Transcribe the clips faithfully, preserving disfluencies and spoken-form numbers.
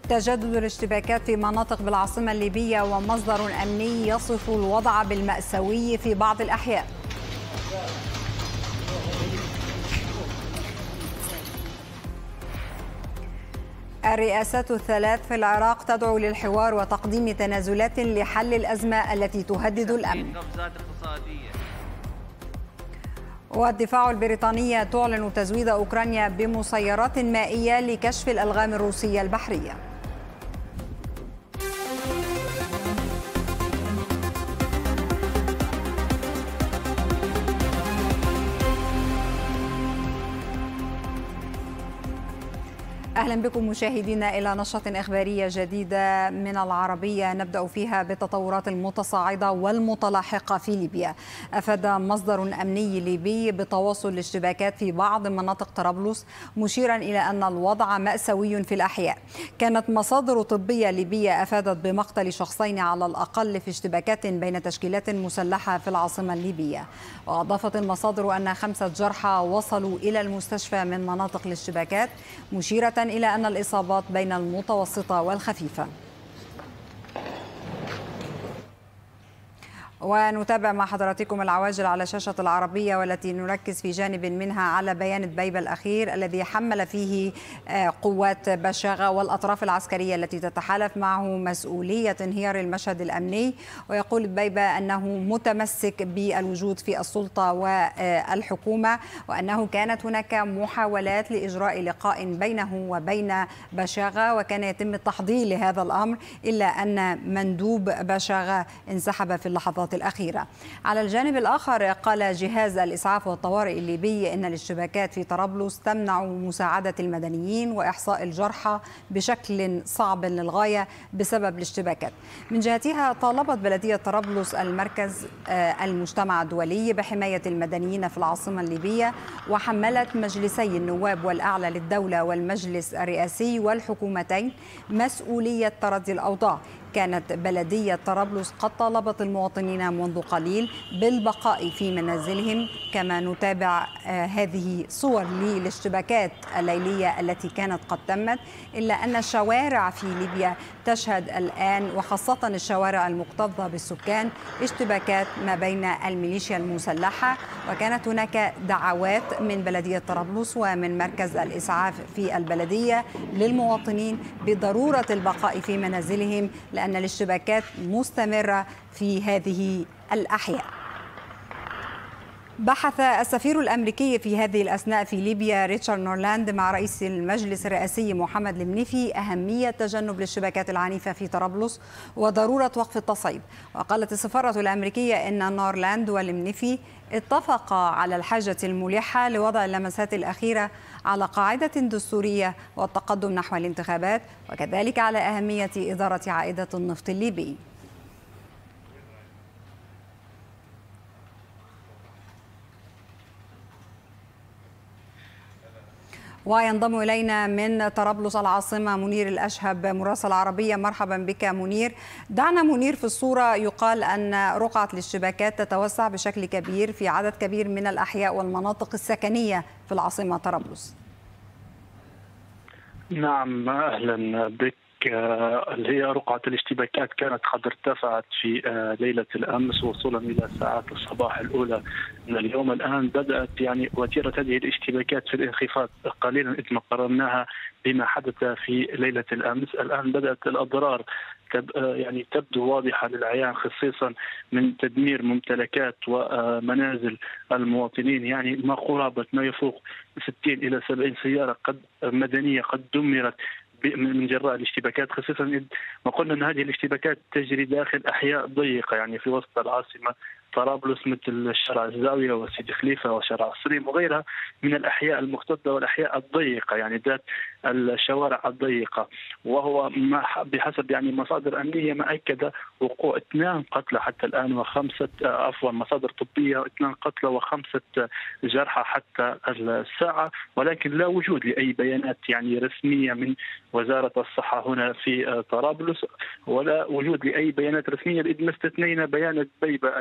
تجدد الاشتباكات في مناطق بالعاصمة الليبية، ومصدر أمني يصف الوضع بالمأساوي في بعض الأحياء. الرئاسات الثلاث في العراق تدعو للحوار وتقديم تنازلات لحل الأزمة التي تهدد الأمن. والدفاع البريطانية تعلن تزويد أوكرانيا بمسيرات مائية لكشف الألغام الروسية البحرية. أهلا بكم مشاهدينا إلى نشرة إخبارية جديدة من العربية، نبدأ فيها بالتطورات المتصاعدة والمتلاحقة في ليبيا. أفاد مصدر أمني ليبي بتواصل الاشتباكات في بعض مناطق طرابلس، مشيرا إلى أن الوضع مأساوي في الأحياء. كانت مصادر طبية ليبية أفادت بمقتل شخصين على الأقل في اشتباكات بين تشكيلات مسلحة في العاصمة الليبية. وأضافت المصادر أن خمسة جرحى وصلوا إلى المستشفى من مناطق الاشتباكات، مشيرة إلى أن الإصابات بين المتوسطة والخفيفة. ونتابع مع حضراتكم العواجل على شاشة العربية، والتي نركز في جانب منها على بيان دبيبة الأخير الذي حمل فيه قوات بشاغة والأطراف العسكرية التي تتحالف معه مسؤولية انهيار المشهد الأمني. ويقول دبيبة أنه متمسك بالوجود في السلطة والحكومة، وأنه كانت هناك محاولات لإجراء لقاء بينه وبين بشاغة، وكان يتم التحضير لهذا الأمر، إلا أن مندوب بشاغة انسحب في اللحظات الأخيرة. على الجانب الآخر قال جهاز الإسعاف والطوارئ الليبي إن الاشتباكات في طرابلس تمنع مساعدة المدنيين وإحصاء الجرحى بشكل صعب للغاية بسبب الاشتباكات. من جهتها طالبت بلدية طرابلس المركز المجتمع الدولي بحماية المدنيين في العاصمة الليبية، وحملت مجلسي النواب والأعلى للدولة والمجلس الرئاسي والحكومتين مسؤولية تردي الأوضاع. كانت بلدية طرابلس قد طالبت المواطنين منذ قليل بالبقاء في منازلهم. كما نتابع هذه صور للاشتباكات الليلية التي كانت قد تمت، إلا أن الشوارع في ليبيا تشهد الآن، وخاصة الشوارع المكتظة بالسكان، اشتباكات ما بين الميليشيا المسلحة. وكانت هناك دعوات من بلدية طرابلس ومن مركز الإسعاف في البلدية للمواطنين بضرورة البقاء في منازلهم، لأن الاشتباكات مستمرة في هذه الأحياء. بحث السفير الأمريكي في هذه الأثناء في ليبيا ريتشارد نورلاند مع رئيس المجلس الرئاسي محمد المنيفي أهمية تجنب الاشتباكات العنيفة في طرابلس وضرورة وقف التصعيد. وقالت السفارة الأمريكية أن نورلاند والمنيفي اتفقا على الحاجة الملحة لوضع اللمسات الأخيرة على قاعدة دستورية والتقدم نحو الانتخابات، وكذلك على أهمية إدارة عائدة النفط الليبي. وينضم إلينا من طرابلس العاصمة منير الأشهب مراسل العربية. مرحبا بك منير. دعنا منير في الصورة. يقال أن رقعة الاشتباكات تتوسع بشكل كبير في عدد كبير من الأحياء والمناطق السكنية في العاصمة طرابلس. نعم، أهلا بك. اللي هي رقعة الاشتباكات كانت قد ارتفعت في ليلة الأمس وصولا إلى ساعات الصباح الأولى من اليوم. الآن بدأت يعني وتيرة هذه الاشتباكات في الانخفاض قليلا إذ ما قارناها بما حدث في ليلة الأمس. الآن بدأت الأضرار تب يعني تبدو واضحة للعيان، خصيصا من تدمير ممتلكات ومنازل المواطنين. يعني ما قرابة ما يفوق ستين إلى سبعين سيارة قد مدنية قد دمرت من جراء الاشتباكات، خصيصا إذ ما قلنا أن هذه الاشتباكات تجري داخل أحياء ضيقة يعني في وسط العاصمة طرابلس، مثل شارع الزاوية وسيدي خليفة وشارع الصريم وغيرها من الأحياء المكتظة والأحياء الضيقة، يعني ذات الشوارع الضيقة. وهو ما بحسب يعني مصادر أمنية ما أكد وقوع اثنان قتلى حتى الآن وخمسة عفوا مصادر طبية اثنان قتلى وخمسة جرحى حتى الساعة، ولكن لا وجود لأي بيانات يعني رسمية من وزارة الصحة هنا في طرابلس، ولا وجود لأي بيانات رسمية إذ ما استثنينا بيان دبيبة الأخير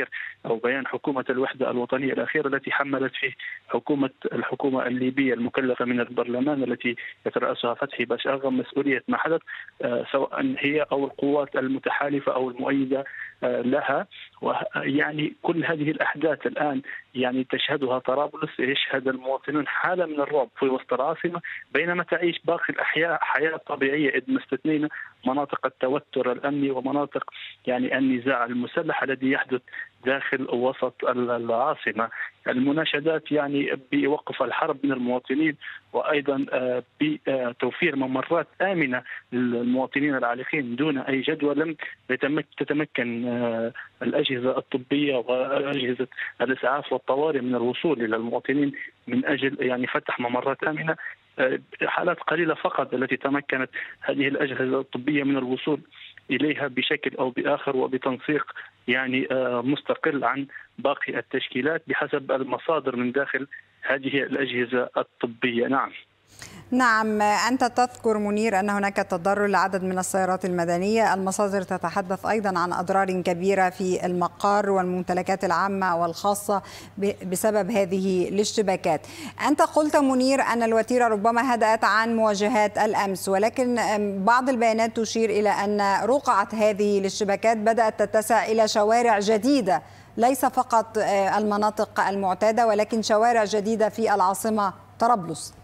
الأخير أو بيان حكومة الوحدة الوطنية الأخير التي حملت فيه حكومة الحكومة الليبية المكلفة من البرلمان التي يترأسها فتحي باشاغا مسؤولية ما حدث، سواء هي أو القوات المتحالفة أو المؤيدة لها. ويعني كل هذه الأحداث الآن يعني تشهدها طرابلس، يشهد المواطنون حالة من الرعب في وسط العاصمة، بينما تعيش باقي الأحياء حياة طبيعية، إذ ما استثنينا مناطق التوتر الأمني ومناطق يعني النزاع المسلح الذي يحدث داخل وسط العاصمة. المناشدات يعني بوقف الحرب من المواطنين، وأيضا بتوفير ممرات آمنة للمواطنين العالقين دون أي جدوى لم تتمكن الأجهزة الطبية وأجهزة الإسعاف والطوارئ من الوصول إلى المواطنين من أجل يعني فتح ممرات آمنة. حالات قليلة فقط التي تمكنت هذه الأجهزة الطبية من الوصول إليها بشكل أو بآخر وبتنسيق يعني مستقل عن باقي التشكيلات بحسب المصادر من داخل هذه الأجهزة الطبية. نعم نعم، أنت تذكر منير أن هناك تضرر لعدد من السيارات المدنية، المصادر تتحدث أيضا عن أضرار كبيرة في المقار والممتلكات العامة والخاصة بسبب هذه الاشتباكات. أنت قلت منير أن الوتيرة ربما هدأت عن مواجهات الأمس، ولكن بعض البيانات تشير إلى أن رقعة هذه الاشتباكات بدأت تتسع إلى شوارع جديدة، ليس فقط المناطق المعتادة ولكن شوارع جديدة في العاصمة طرابلس.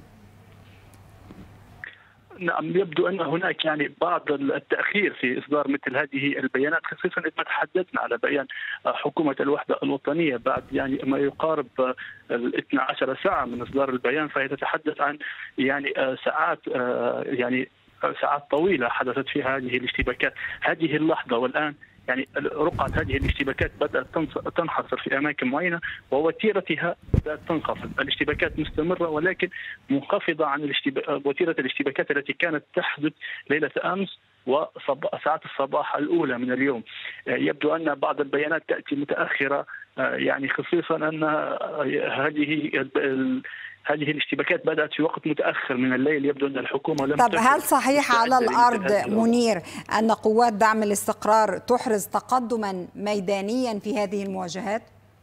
نعم، يبدو أن هناك يعني بعض التأخير في إصدار مثل هذه البيانات، خصيصا إذا تحدثنا على بيان حكومة الوحدة الوطنية بعد يعني ما يقارب الاثنى عشر ساعة من إصدار البيان، فهي تتحدث عن يعني ساعات يعني ساعات طويلة حدثت فيها هذه الاشتباكات. هذه اللحظة والآن يعني رقعة هذه الاشتباكات بدأت تنحصر في أماكن معينة ووتيرتها بدأت تنخفض. الاشتباكات مستمرة ولكن منخفضة عن وتيرة الاشتباكات التي كانت تحدث ليلة أمس وساعات الصباح الأولى من اليوم. يبدو أن بعض البيانات تأتي متأخرة، يعني خصيصا أن هذه هذه الاشتباكات بدأت في وقت متأخر من الليل. يبدو أن الحكومة لم طب هل صحيح على الأرض منير أن قوات دعم الاستقرار تحرز تقدما ميدانيا في هذه المواجهات؟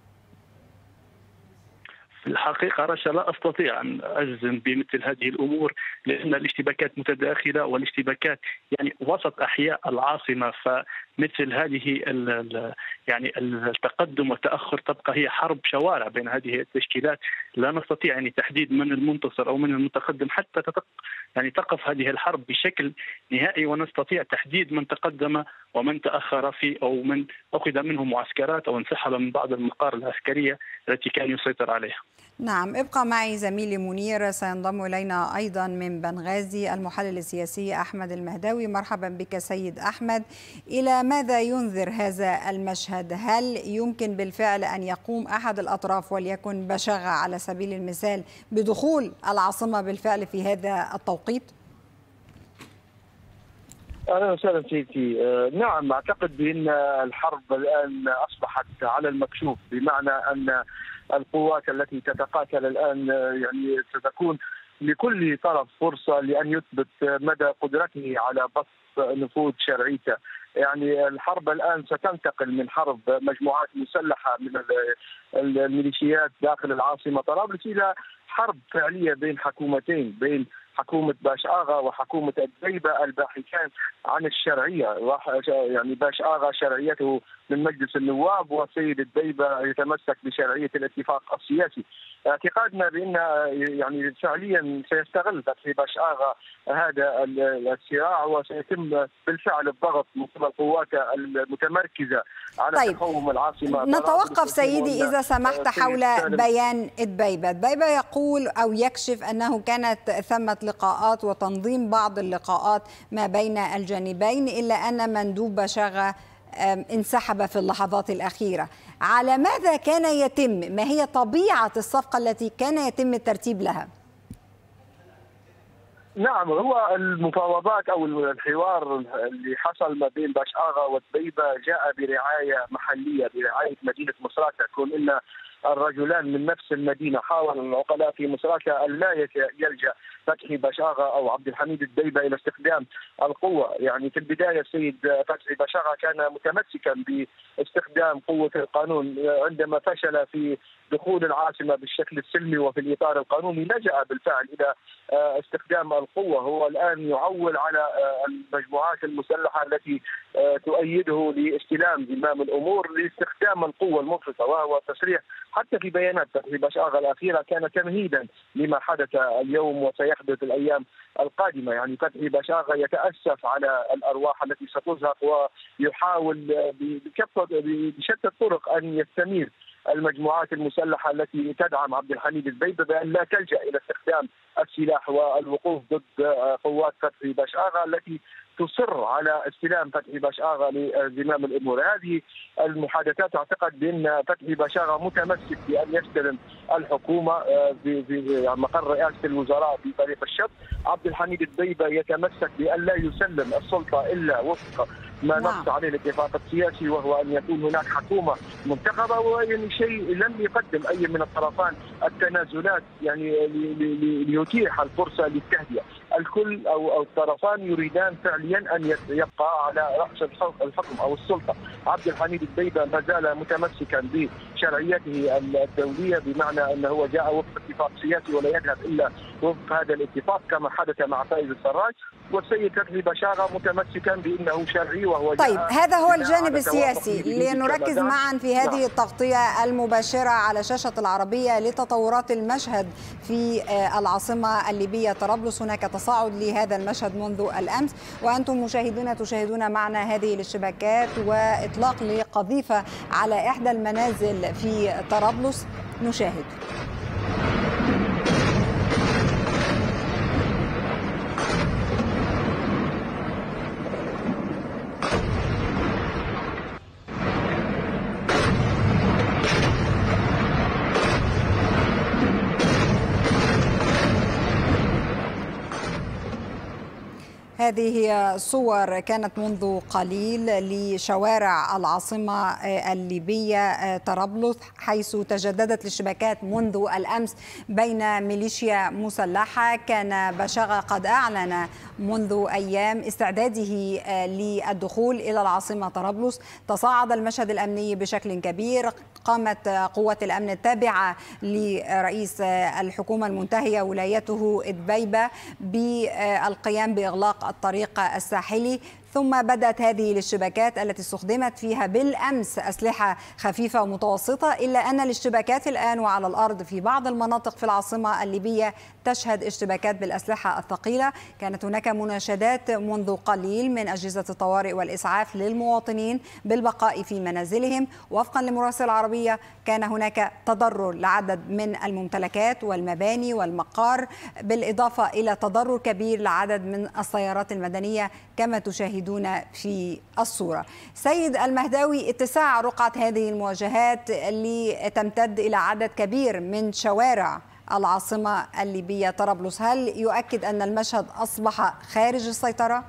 في الحقيقة رشا لا أستطيع أن أجزم بمثل هذه الأمور، لأن الاشتباكات متداخلة والاشتباكات يعني وسط أحياء العاصمة، فمثل هذه يعني التقدم والتأخر تبقى هي حرب شوارع بين هذه التشكيلات. لا نستطيع يعني تحديد من المنتصر أو من المتقدم حتى تتق يعني تقف هذه الحرب بشكل نهائي، ونستطيع تحديد من تقدم ومن تأخر في أو من أخذ منه معسكرات أو انسحب من بعض المقار العسكرية التي كان يسيطر عليها. نعم، ابقى معي زميلي منير، سينضم إلينا أيضا من بنغازي المحلل السياسي أحمد المهداوي. مرحبا بك سيد أحمد. إلى ماذا ينذر هذا المشهد؟ هل يمكن بالفعل أن يقوم أحد الأطراف وليكن بشاغة على سبيل المثال بدخول العاصمة بالفعل في هذا التوقيت؟ اهلا وسهلا سيدي. نعم، اعتقد بان الحرب الان اصبحت على المكشوف، بمعنى ان القوات التي تتقاتل الان يعني ستكون لكل طرف فرصه لان يثبت مدى قدرته على بسط نفوذ شرعيته. يعني الحرب الان ستنتقل من حرب مجموعات مسلحه من الميليشيات داخل العاصمه طرابلس الى حرب فعليه بين حكومتين، بين حكومة باشاغا وحكومة الدبيبة الباحثان عن الشرعية. يعني باشاغا شرعيته من مجلس النواب، وسيد الدبيبة يتمسك بشرعية الاتفاق السياسي. اعتقادنا بأن يعني فعليا سيستغل فتحي باشاغا هذا الصراع، وسيتم بالفعل الضغط من قبل القوات المتمركزة على طيب. تقوم العاصمة. نتوقف سيدي إذا سمحت حول بيان الدبيبة. الدبيبة يقول أو يكشف أنه كانت ثمة لقاءات وتنظيم بعض اللقاءات ما بين الجانبين، إلا أن مندوب باشاغا انسحب في اللحظات الأخيرة. على ماذا كان يتم؟ ما هي طبيعة الصفقة التي كان يتم الترتيب لها؟ نعم، هو المفاوضات او الحوار اللي حصل ما بين باشاغا والدبيبة جاء برعاية محلية، برعاية مدينة مصراتة، كون ان الرجلان من نفس المدينة. حاول العقلاء في مصراتة أن لا يلجأ فتحي بشاغة أو عبد الحميد الدبيبة إلى استخدام القوة. يعني في البداية السيد فتحي بشاغة كان متمسكا باستخدام قوة القانون، عندما فشل في دخول العاصمة بالشكل السلمي وفي الإطار القانوني لجأ بالفعل إلى استخدام القوة. هو الآن يعول على المجموعات المسلحة التي تؤيده لاستلام زمام الأمور لاستخدام القوة المفرطة، وهو تصريح حتى في بيانات فتحي بشاغة الأخيرة كان تمهيدا لما حدث اليوم وسيحدث الأيام القادمة. يعني فتحي بشاغة يتأسف على الأرواح التي ستزهق ويحاول بشتى الطرق أن يستمير المجموعات المسلحة التي تدعم عبد الحميد الدبيبة بأن لا تلجأ إلى استخدام السلاح والوقوف ضد قوات فتحي بشاغة التي تصر على استلام فتحي بشاغة لزمام الأمور. هذه المحادثات أعتقد بأن فتحي بشاغة متمسك بأن يستلم الحكومة في مقر رئاسة الوزراء بطريق الشط. عبد الحميد الدبيبة يتمسك بأن لا يسلم السلطة إلا وفق ما نص عليه الاتفاق السياسي، وهو ان يكون هناك حكومه منتخبه، ويعني شيء لم يقدم اي من الطرفان التنازلات يعني ليتيح الفرصه للتهدئه. الكل او او الطرفان يريدان فعليا ان يبقى على راس الحكم او السلطه. عبد الحميد الدبيبة ما زال متمسكا بشرعيته الدوليه، بمعنى انه هو جاء وفق اتفاق سياسي ولا يذهب الا وفق هذا الاتفاق كما حدث مع فايز السراج. والسيد فتحي بشاغة متمسكا بانه شرعي وهو طيب هذا هو الجانب السياسي. لنركز معا في هذه التغطية المباشرة على شاشة العربية لتطورات المشهد في العاصمة الليبية طرابلس. هناك تصاعد لهذا المشهد منذ الأمس، وأنتم مشاهدون تشاهدون معنا هذه الاشتباكات وإطلاق لقذيفة على إحدى المنازل في طرابلس. نشاهد. هذه هي صور كانت منذ قليل لشوارع العاصمة الليبية طرابلس، حيث تجددت الاشتباكات منذ الأمس بين ميليشيا مسلحة. كان بشاغة قد أعلن منذ أيام استعداده للدخول إلى العاصمة طرابلس. تصاعد المشهد الأمني بشكل كبير. قامت قوات الأمن التابعة لرئيس الحكومة المنتهية ولايته الدبيبة بالقيام بإغلاق الطريق الساحلي، ثم بدأت هذه الاشتباكات التي استخدمت فيها بالأمس أسلحة خفيفة ومتوسطة، إلا أن الاشتباكات الآن وعلى الأرض في بعض المناطق في العاصمة الليبية تشهد اشتباكات بالأسلحة الثقيلة. كانت هناك مناشدات منذ قليل من أجهزة الطوارئ والإسعاف للمواطنين بالبقاء في منازلهم. وفقا لمراسل العربية كان هناك تضرر لعدد من الممتلكات والمباني والمقار، بالإضافة إلى تضرر كبير لعدد من السيارات المدنية كما تشاهدون في الصورة. سيد المهداوي، اتساع رقعة هذه المواجهات اللي تمتد إلى عدد كبير من شوارع العاصمة الليبية طرابلس، هل يؤكد أن المشهد أصبح خارج السيطرة؟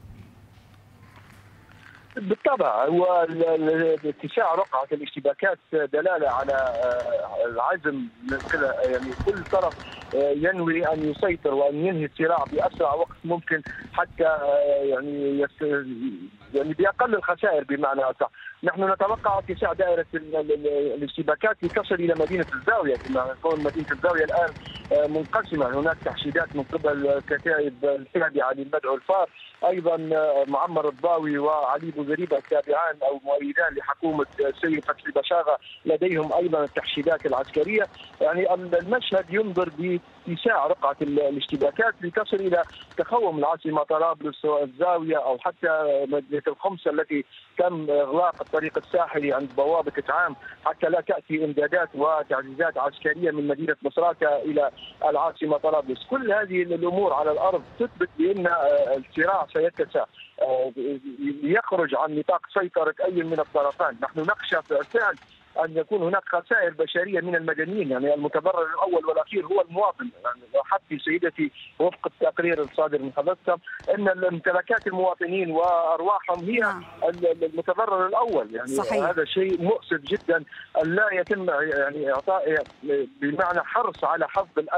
بالطبع، هو اتساع رقعة الاشتباكات دلالة على العزم من كلا، يعني كل طرف ينوي أن يسيطر وأن ينهي الصراع بأسرع وقت ممكن، حتى يعني يعني بأقل الخسائر بمعنى أصح. نحن نتوقع اتساع دائرة الاشتباكات لتصل إلى مدينة الزاوية، كما تكون مدينة الزاوية الآن منقسمة. هناك تحشيدات من قبل الكتائب التابعة للمدعو الفار، أيضا معمر الضاوي وعلي بوزريبة التابعان أو مؤيدان لحكومة السيد فتحي بشاغة لديهم أيضا التحشيدات العسكرية. يعني المشهد ينظر باتساع رقعة الاشتباكات لتصل إلى تخوم العاصمة طرابلس والزاوية أو حتى مدينة الخمسة التي تم إغلاق الطريق الساحلي عند بوابة إتعام حتى لا تأتي إمدادات وتعزيزات عسكرية من مدينة مصراتة إلى العاصمة طرابلس. كل هذه الأمور على الأرض تثبت بأن الصراع سيتسع يخرج عن نطاق سيطرة أي من الطرفان. نحن نخشى بالفعل أن يكون هناك خسائر بشرية من المدنيين، يعني المتضرر الأول والأخير هو المواطن. يعني حتى سيدتي وفق التقرير الصادر من حضرتك أن الممتلكات المواطنين وأرواحهم هي المتضرر الأول. يعني صحيح. هذا شيء مؤسف جدا أن لا يتم يعني إعطاء بمعنى حرص على حفظ الأمن.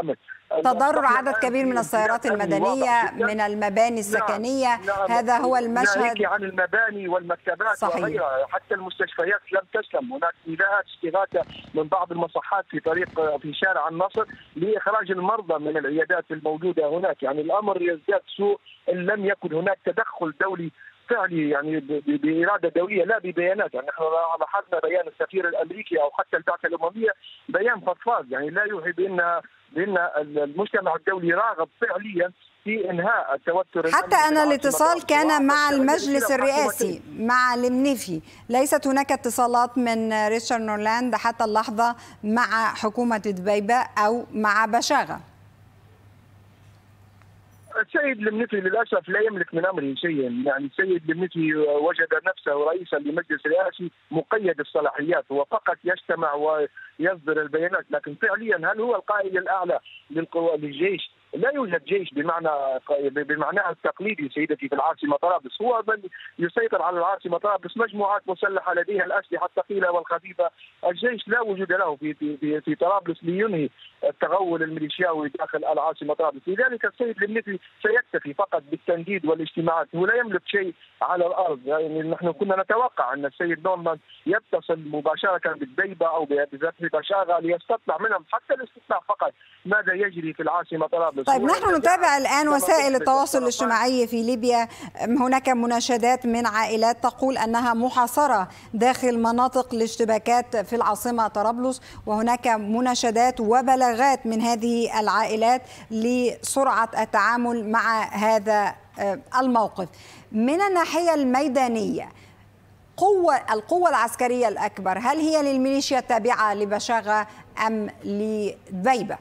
تضرر عدد كبير من السيارات المدنية، من المباني السكنية. نعم. نعم. هذا هو المشهد. ناهيك عن المباني والمكتبات. صحيح. وغيرها، حتى المستشفيات لم تسلم. هناك نداءات استغاثة من بعض المصحات في طريق في شارع النصر لإخراج المرضى من العيادات الموجودة هناك. يعني الأمر يزداد سوء إن لم يكن هناك تدخل دولي فعلي، يعني بإرادة دولية لا ببيانات. يعني نحن لاحظنا بيان السفير الأمريكي أو حتى البعثة الأممية بيان فضفاض، يعني لا يوحي بأن بأن المجتمع الدولي راغب فعليا في انهاء التوتر. حتى أن الاتصال كان مع المجلس الرئاسي مع المنيفي، ليست هناك اتصالات من ريتشارد نورلاند حتى اللحظة مع حكومة دبيبة أو مع بشاغة. السيد المنيفي للاسف لا يملك من امره شيئا. يعني السيد المنيفي وجد نفسه رئيسا لمجلس رئاسي مقيد الصلاحيات، هو فقط يجتمع ويصدر البيانات، لكن فعليا هل هو القائد الاعلى للقوى للجيش؟ لا يوجد جيش بمعنى بمعناها التقليدي سيدتي في العاصمه طرابلس. هو من يسيطر على العاصمه طرابلس مجموعات مسلحه لديها الاسلحه الثقيله والخفيفه. الجيش لا وجود له في في في طرابلس لينهي التغول الميليشياوي داخل العاصمه طرابلس. لذلك السيد المنيفي سيكتفي فقط بالتنديد والاجتماعات، هو لا يملك شيء على الارض. يعني نحن كنا نتوقع ان السيد نورمان يتصل مباشره بدبيبه او بفتح بشاغه ليستطلع منهم حتى الاستطلاع فقط ماذا يجري في العاصمه طرابلس. طيب نحن نتابع الآن وسائل التواصل الاجتماعي في ليبيا. هناك مناشدات من عائلات تقول أنها محاصرة داخل مناطق الاشتباكات في العاصمة طرابلس، وهناك مناشدات وبلاغات من هذه العائلات لسرعة التعامل مع هذا الموقف. من الناحية الميدانية، قوة القوة العسكرية الأكبر هل هي للميليشيا التابعة لبشاغة أم لدبيبة؟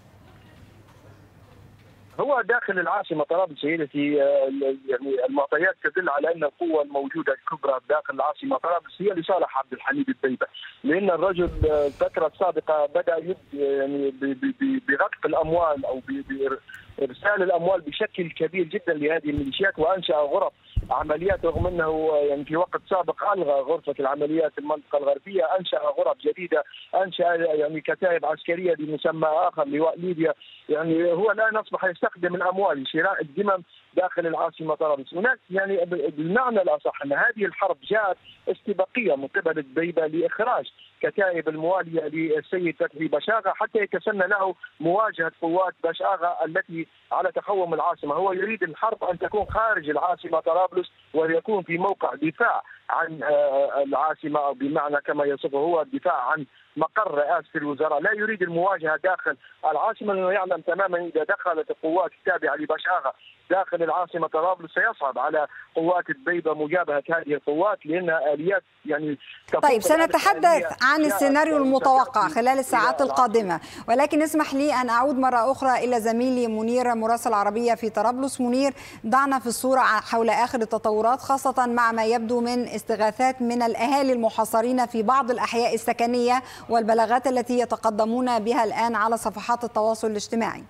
هو داخل العاصمه طرابلس سيدتي، يعني المعطيات تدل على ان القوه الموجوده الكبرى داخل العاصمه طرابلس هي لصالح عبد الحميد الدبيبه، لان الرجل الفتره السابقه بدا يعني بغطق الاموال او بارسال الاموال بشكل كبير جدا لهذه الميليشيات، وانشا غرف عمليات رغم انه يعني في وقت سابق الغى غرفه العمليات المنطقه الغربيه، انشا غرف جديده، انشا يعني كتائب عسكريه بمسمى اخر لواء ليبيا. يعني هو الان اصبح يستخدم الاموال لشراء الذمم داخل العاصمه طرابلس. هناك يعني بالمعنى الاصح ان هذه الحرب جاءت استباقيه من قبل دبيبه لاخراج كتائب المواليه للسيد فتحي بشاغه حتى يتسنى له مواجهه قوات بشاغه التي على تخوم العاصمه. هو يريد الحرب ان تكون خارج العاصمه طرابلس ويكون في موقع دفاع عن العاصمه، او بمعنى كما يصفه هو الدفاع عن مقر رئاسه الوزراء. لا يريد المواجهه داخل العاصمه، لانه يعلم تماما اذا دخلت القوات التابعه لبشاغه داخل العاصمه طرابلس سيصعب على قوات دبيبه مجابهه هذه القوات، لانها اليات يعني. طيب سنتحدث عن السيناريو المتوقع خلال الساعات القادمه، ولكن اسمح لي ان اعود مره اخرى الى زميلي منير مراسل العربيه في طرابلس. منير، ضعنا في الصوره حول اخر التطورات، خاصه مع ما يبدو من استغاثات من الاهالي المحاصرين في بعض الاحياء السكنيه والبلاغات التي يتقدمون بها الان على صفحات التواصل الاجتماعي.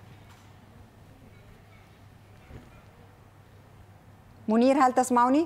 منير، هل تسمعني؟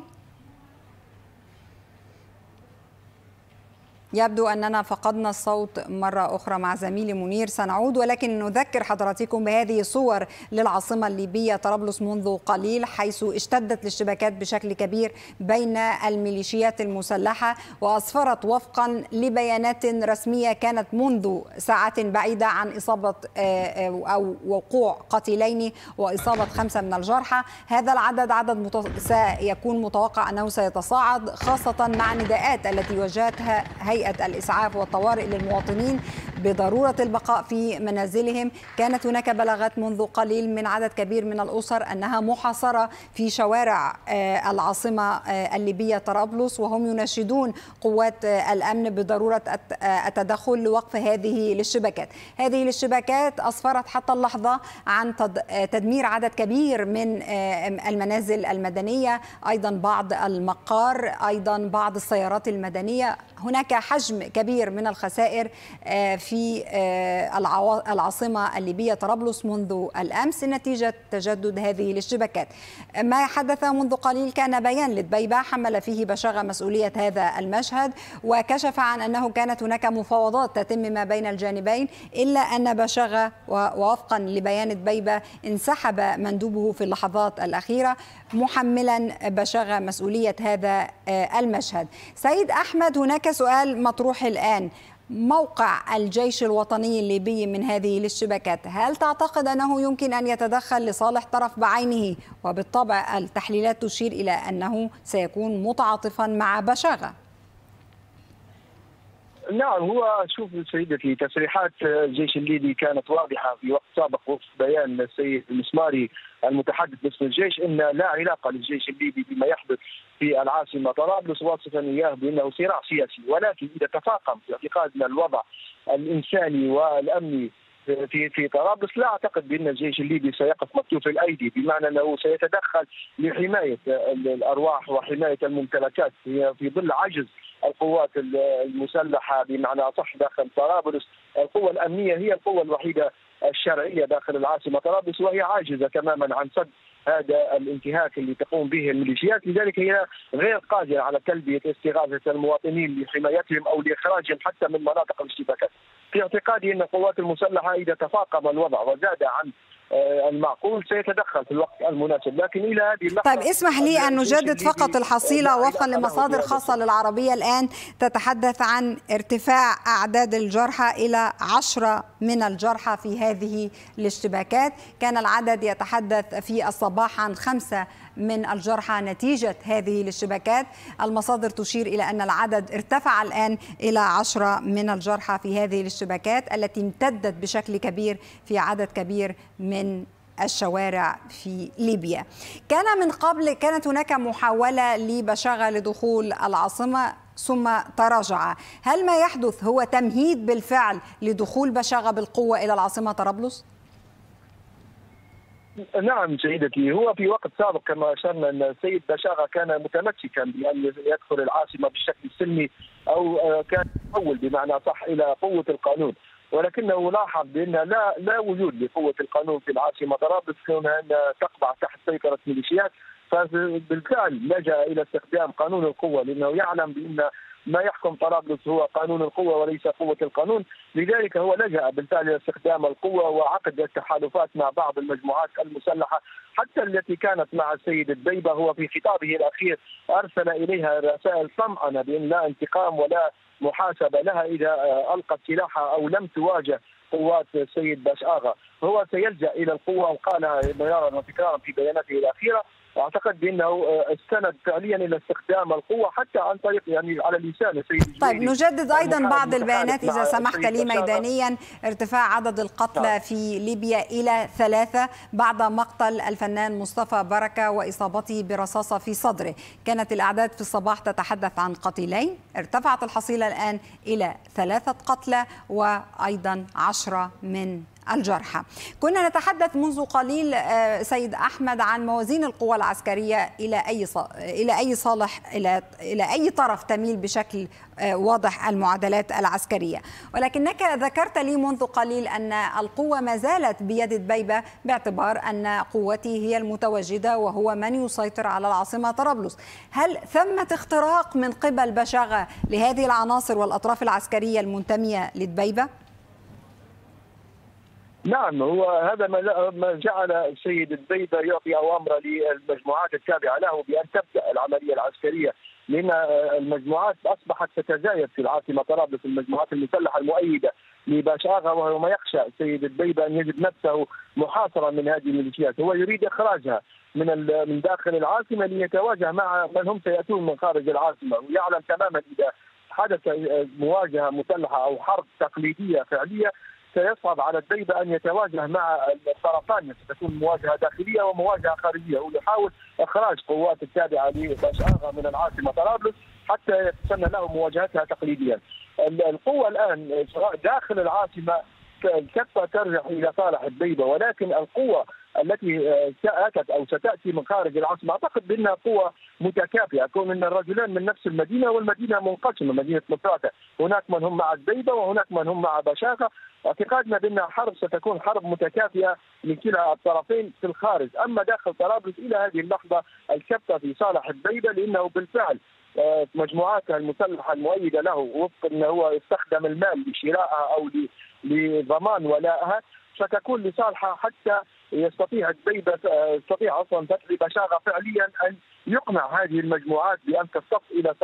يبدو أننا فقدنا الصوت مرة أخرى مع زميلي منير، سنعود، ولكن نذكر حضراتكم بهذه الصور للعاصمة الليبية طرابلس منذ قليل، حيث اشتدت الاشتباكات بشكل كبير بين الميليشيات المسلحة، وأسفرت وفقا لبيانات رسمية كانت منذ ساعات بعيدة عن إصابة أو وقوع قتيلين وإصابة خمسة من الجرحى. هذا العدد عدد مت... سيكون متوقع أنه سيتصاعد، خاصة مع نداءات التي وجهتها هيئة الإسعاف والطوارئ للمواطنين بضرورة البقاء في منازلهم. كانت هناك بلاغات منذ قليل من عدد كبير من الأسر أنها محاصرة في شوارع العاصمة الليبية طرابلس، وهم يناشدون قوات الأمن بضرورة التدخل لوقف هذه الاشتباكات. هذه الاشتباكات أسفرت حتى اللحظة عن تدمير عدد كبير من المنازل المدنية، أيضا بعض المقار، أيضا بعض السيارات المدنية. هناك حجم كبير من الخسائر في في العاصمة الليبية طرابلس منذ الأمس نتيجة تجدد هذه الاشتباكات. ما حدث منذ قليل كان بيان لدبيبة حمل فيه بشاغة مسؤولية هذا المشهد، وكشف عن أنه كانت هناك مفاوضات تتم ما بين الجانبين، إلا أن بشاغة ووفقا لبيان دبيبة انسحب مندوبه في اللحظات الأخيرة محملا بشاغة مسؤولية هذا المشهد. سيد أحمد، هناك سؤال مطروح الآن: موقع الجيش الوطني الليبي من هذه الاشتباكات، هل تعتقد أنه يمكن أن يتدخل لصالح طرف بعينه؟ وبالطبع التحليلات تشير إلى أنه سيكون متعاطفا مع بشاغة. نعم، هو شوف سيدتي، تصريحات الجيش الليبي كانت واضحه في وقت سابق وفق بيان السيد المسماري المتحدث باسم الجيش ان لا علاقه للجيش الليبي بما يحدث في العاصمه طرابلس، واصفا اياه بانه صراع سياسي. ولكن اذا تفاقم في اعتقادنا الوضع الانساني والامني في في طرابلس، لا اعتقد بان الجيش الليبي سيقف مكتوف الايدي، بمعنى انه سيتدخل لحمايه الارواح وحمايه الممتلكات في ظل عجز القوات المسلحه بمعنى اصح داخل طرابلس. القوه الامنيه هي القوه الوحيده الشرعيه داخل العاصمه طرابلس، وهي عاجزه تماما عن سد هذا الانتهاك اللي تقوم به الميليشيات، لذلك هي غير قادره على تلبيه استغاثه المواطنين لحمايتهم او لاخراجهم حتى من مناطق الاشتباكات. في اعتقادي ان القوات المسلحه اذا تفاقم الوضع وزاد عن المعقول سيتدخل في الوقت المناسب، لكن الى هذه اللحظه. طيب اسمح لي ان نجدد فقط الحصيله. وفقا لمصادر خاصه للعربيه الان تتحدث عن ارتفاع اعداد الجرحى الى عشرة من الجرحى في هذه الاشتباكات. كان العدد يتحدث في الصباح عن خمسة من الجرحى نتيجة هذه الاشتباكات. المصادر تشير إلى أن العدد ارتفع الآن إلى عشرة من الجرحى في هذه الاشتباكات التي امتدت بشكل كبير في عدد كبير من الشوارع في ليبيا. كان من قبل كانت هناك محاولة لبشاغة لدخول العاصمة ثم تراجع. هل ما يحدث هو تمهيد بالفعل لدخول بشاغة بالقوة إلى العاصمة طرابلس؟ نعم سيدتي، هو في وقت سابق كما اشرنا ان السيد بشاغة كان متمسكا بان يدخل العاصمه بالشكل السلمي او كان يحول بمعنى صح الى قوه القانون، ولكنه لاحظ بان لا لا وجود لقوه القانون في العاصمه طرابلس، كونها تقبع تحت سيطره ميليشيات، فبالفعل لجأ الى استخدام قانون القوه، لانه يعلم بان ما يحكم طرابلس هو قانون القوة وليس قوة القانون. لذلك هو لجأ بالفعل إلى استخدام القوة وعقد التحالفات مع بعض المجموعات المسلحة حتى التي كانت مع السيد دبيبة. هو في خطابه الأخير أرسل إليها رسائل طمأنة بأن لا انتقام ولا محاسبة لها إذا ألقت سلاحها أو لم تواجه قوات السيد بشاغة. هو سيلجأ إلى القوة وقالها مرارا وتكرارا في بياناته الأخيرة. اعتقد بانه استند فعليا الى استخدام القوه حتى عن طريق يعني على لسان السيد. طيب نجدد ايضا بعض البيانات اذا سمحت لي ميدانيا. ارتفاع عدد القتلى في ليبيا الى ثلاثه بعد مقتل الفنان مصطفى بركه واصابته برصاصه في صدره. كانت الاعداد في الصباح تتحدث عن قتيلين، ارتفعت الحصيله الان الى ثلاثه قتلى وايضا عشرة من الجرحى. كنا نتحدث منذ قليل سيد أحمد عن موازين القوى العسكرية إلى أي إلى أي صالح إلى إلى أي طرف تميل بشكل واضح المعادلات العسكرية، ولكنك ذكرت لي منذ قليل أن القوة ما زالت بيد دبيبة باعتبار أن قوته هي المتواجدة وهو من يسيطر على العاصمة طرابلس. هل ثمة اختراق من قبل بشاغة لهذه العناصر والأطراف العسكرية المنتمية لدبيبة؟ نعم، هو هذا ما جعل السيد دبيبة يعطي أوامر للمجموعات التابعة له بأن تبدأ العملية العسكرية، لأن المجموعات أصبحت تتزايد في العاصمة طرابلس، المجموعات المسلحة المؤيدة لبشاغة، وهو ما يخشى السيد دبيبة أن يجد نفسه محاصرا من هذه الميليشيات. هو يريد إخراجها من من داخل العاصمة ليتواجه مع من هم سيأتون من خارج العاصمة، ويعلم تماما إذا حدث مواجهة مسلحة أو حرب تقليدية فعلية سيصعب على دبيبة أن يتواجه مع الطرفان، ستكون مواجهة داخلية ومواجهة خارجية، ويحاول إخراج قوات التابعة لبشاغة من العاصمة طرابلس حتى يتسنى له مواجهتها تقليديا. القوة الآن داخل العاصمة كفة ترجع إلى صالح دبيبة، ولكن القوة التي اتت او ستاتي من خارج العاصمه. اعتقد بانها قوه متكافئه، كون ان الرجلان من نفس المدينه والمدينه منقسمه، مدينه مصراتة هناك من هم مع الديبه وهناك من هم مع بشاغه. اعتقادنا بان الحرب ستكون حرب متكافئه من كلا الطرفين في الخارج. اما داخل طرابلس الى هذه اللحظه الكفه في صالح الديبه، لانه بالفعل مجموعاتها المسلحه المؤيده له وفق انه هو يستخدم المال لشرائها او لضمان ولائها ستكون لصالحه، حتى يستطيع الديبه يستطيع اصلا فتح بشاغه فعليا ان يقنع هذه المجموعات بان تصف الى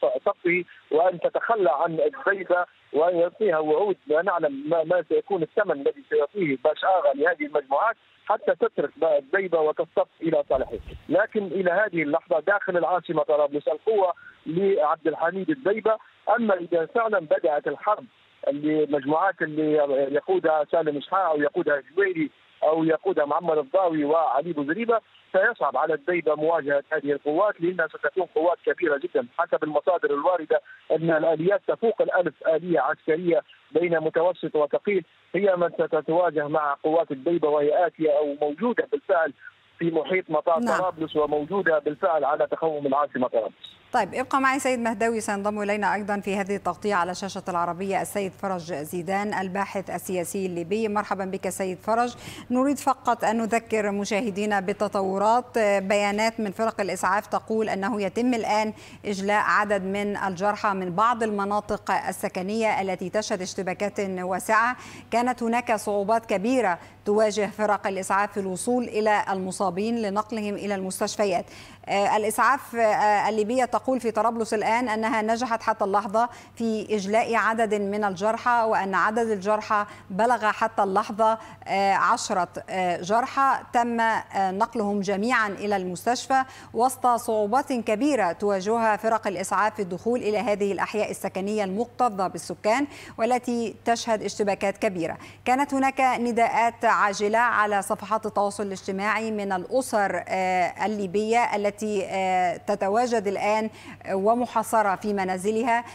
صفه وان تتخلى عن الديبه وان يعطيها وعود. لا نعلم ما سيكون الثمن الذي سيعطيه بشاغه لهذه المجموعات حتى تترك الديبه وتصف الى صالحه. لكن الى هذه اللحظه داخل العاصمه طرابلس القوه لعبد الحميد الديبه. اما اذا فعلا بدات الحرب اللي مجموعات اللي يقودها سالم شحاع او يقودها جويري او يقودها معمر الضاوي وعلي بوزريبه، سيصعب على الديبه مواجهه هذه القوات، لانها ستكون قوات كبيره جدا. حسب المصادر الوارده ان الاليات تفوق الالف اليه عسكريه بين متوسط وثقيل هي من ستتواجه مع قوات الديبه، وهي اتيه او موجوده بالفعل في محيط مطار نعم. طرابلس، وموجوده بالفعل على تخوم العاصمه طرابلس. طيب ابقى معي سيد مهداوي، سينضم الينا ايضا في هذه التغطيه على شاشه العربيه السيد فرج زيدان الباحث السياسي الليبي. مرحبا بك سيد فرج. نريد فقط ان نذكر مشاهدينا بالتطورات. بيانات من فرق الاسعاف تقول انه يتم الان اجلاء عدد من الجرحى من بعض المناطق السكنيه التي تشهد اشتباكات واسعه. كانت هناك صعوبات كبيره تواجه فرق الاسعاف في الوصول الى المصابين لنقلهم الى المستشفيات. الاسعاف الليبيه تقول في طرابلس الآن أنها نجحت حتى اللحظة في إجلاء عدد من الجرحى، وأن عدد الجرحى بلغ حتى اللحظة عشرة جرحى تم نقلهم جميعا إلى المستشفى وسط صعوبات كبيرة تواجهها فرق الإسعاف في الدخول إلى هذه الأحياء السكنية المكتظة بالسكان والتي تشهد اشتباكات كبيرة. كانت هناك نداءات عاجلة على صفحات التواصل الاجتماعي من الأسر الليبية التي تتواجد الآن ومحاصرة في منازلها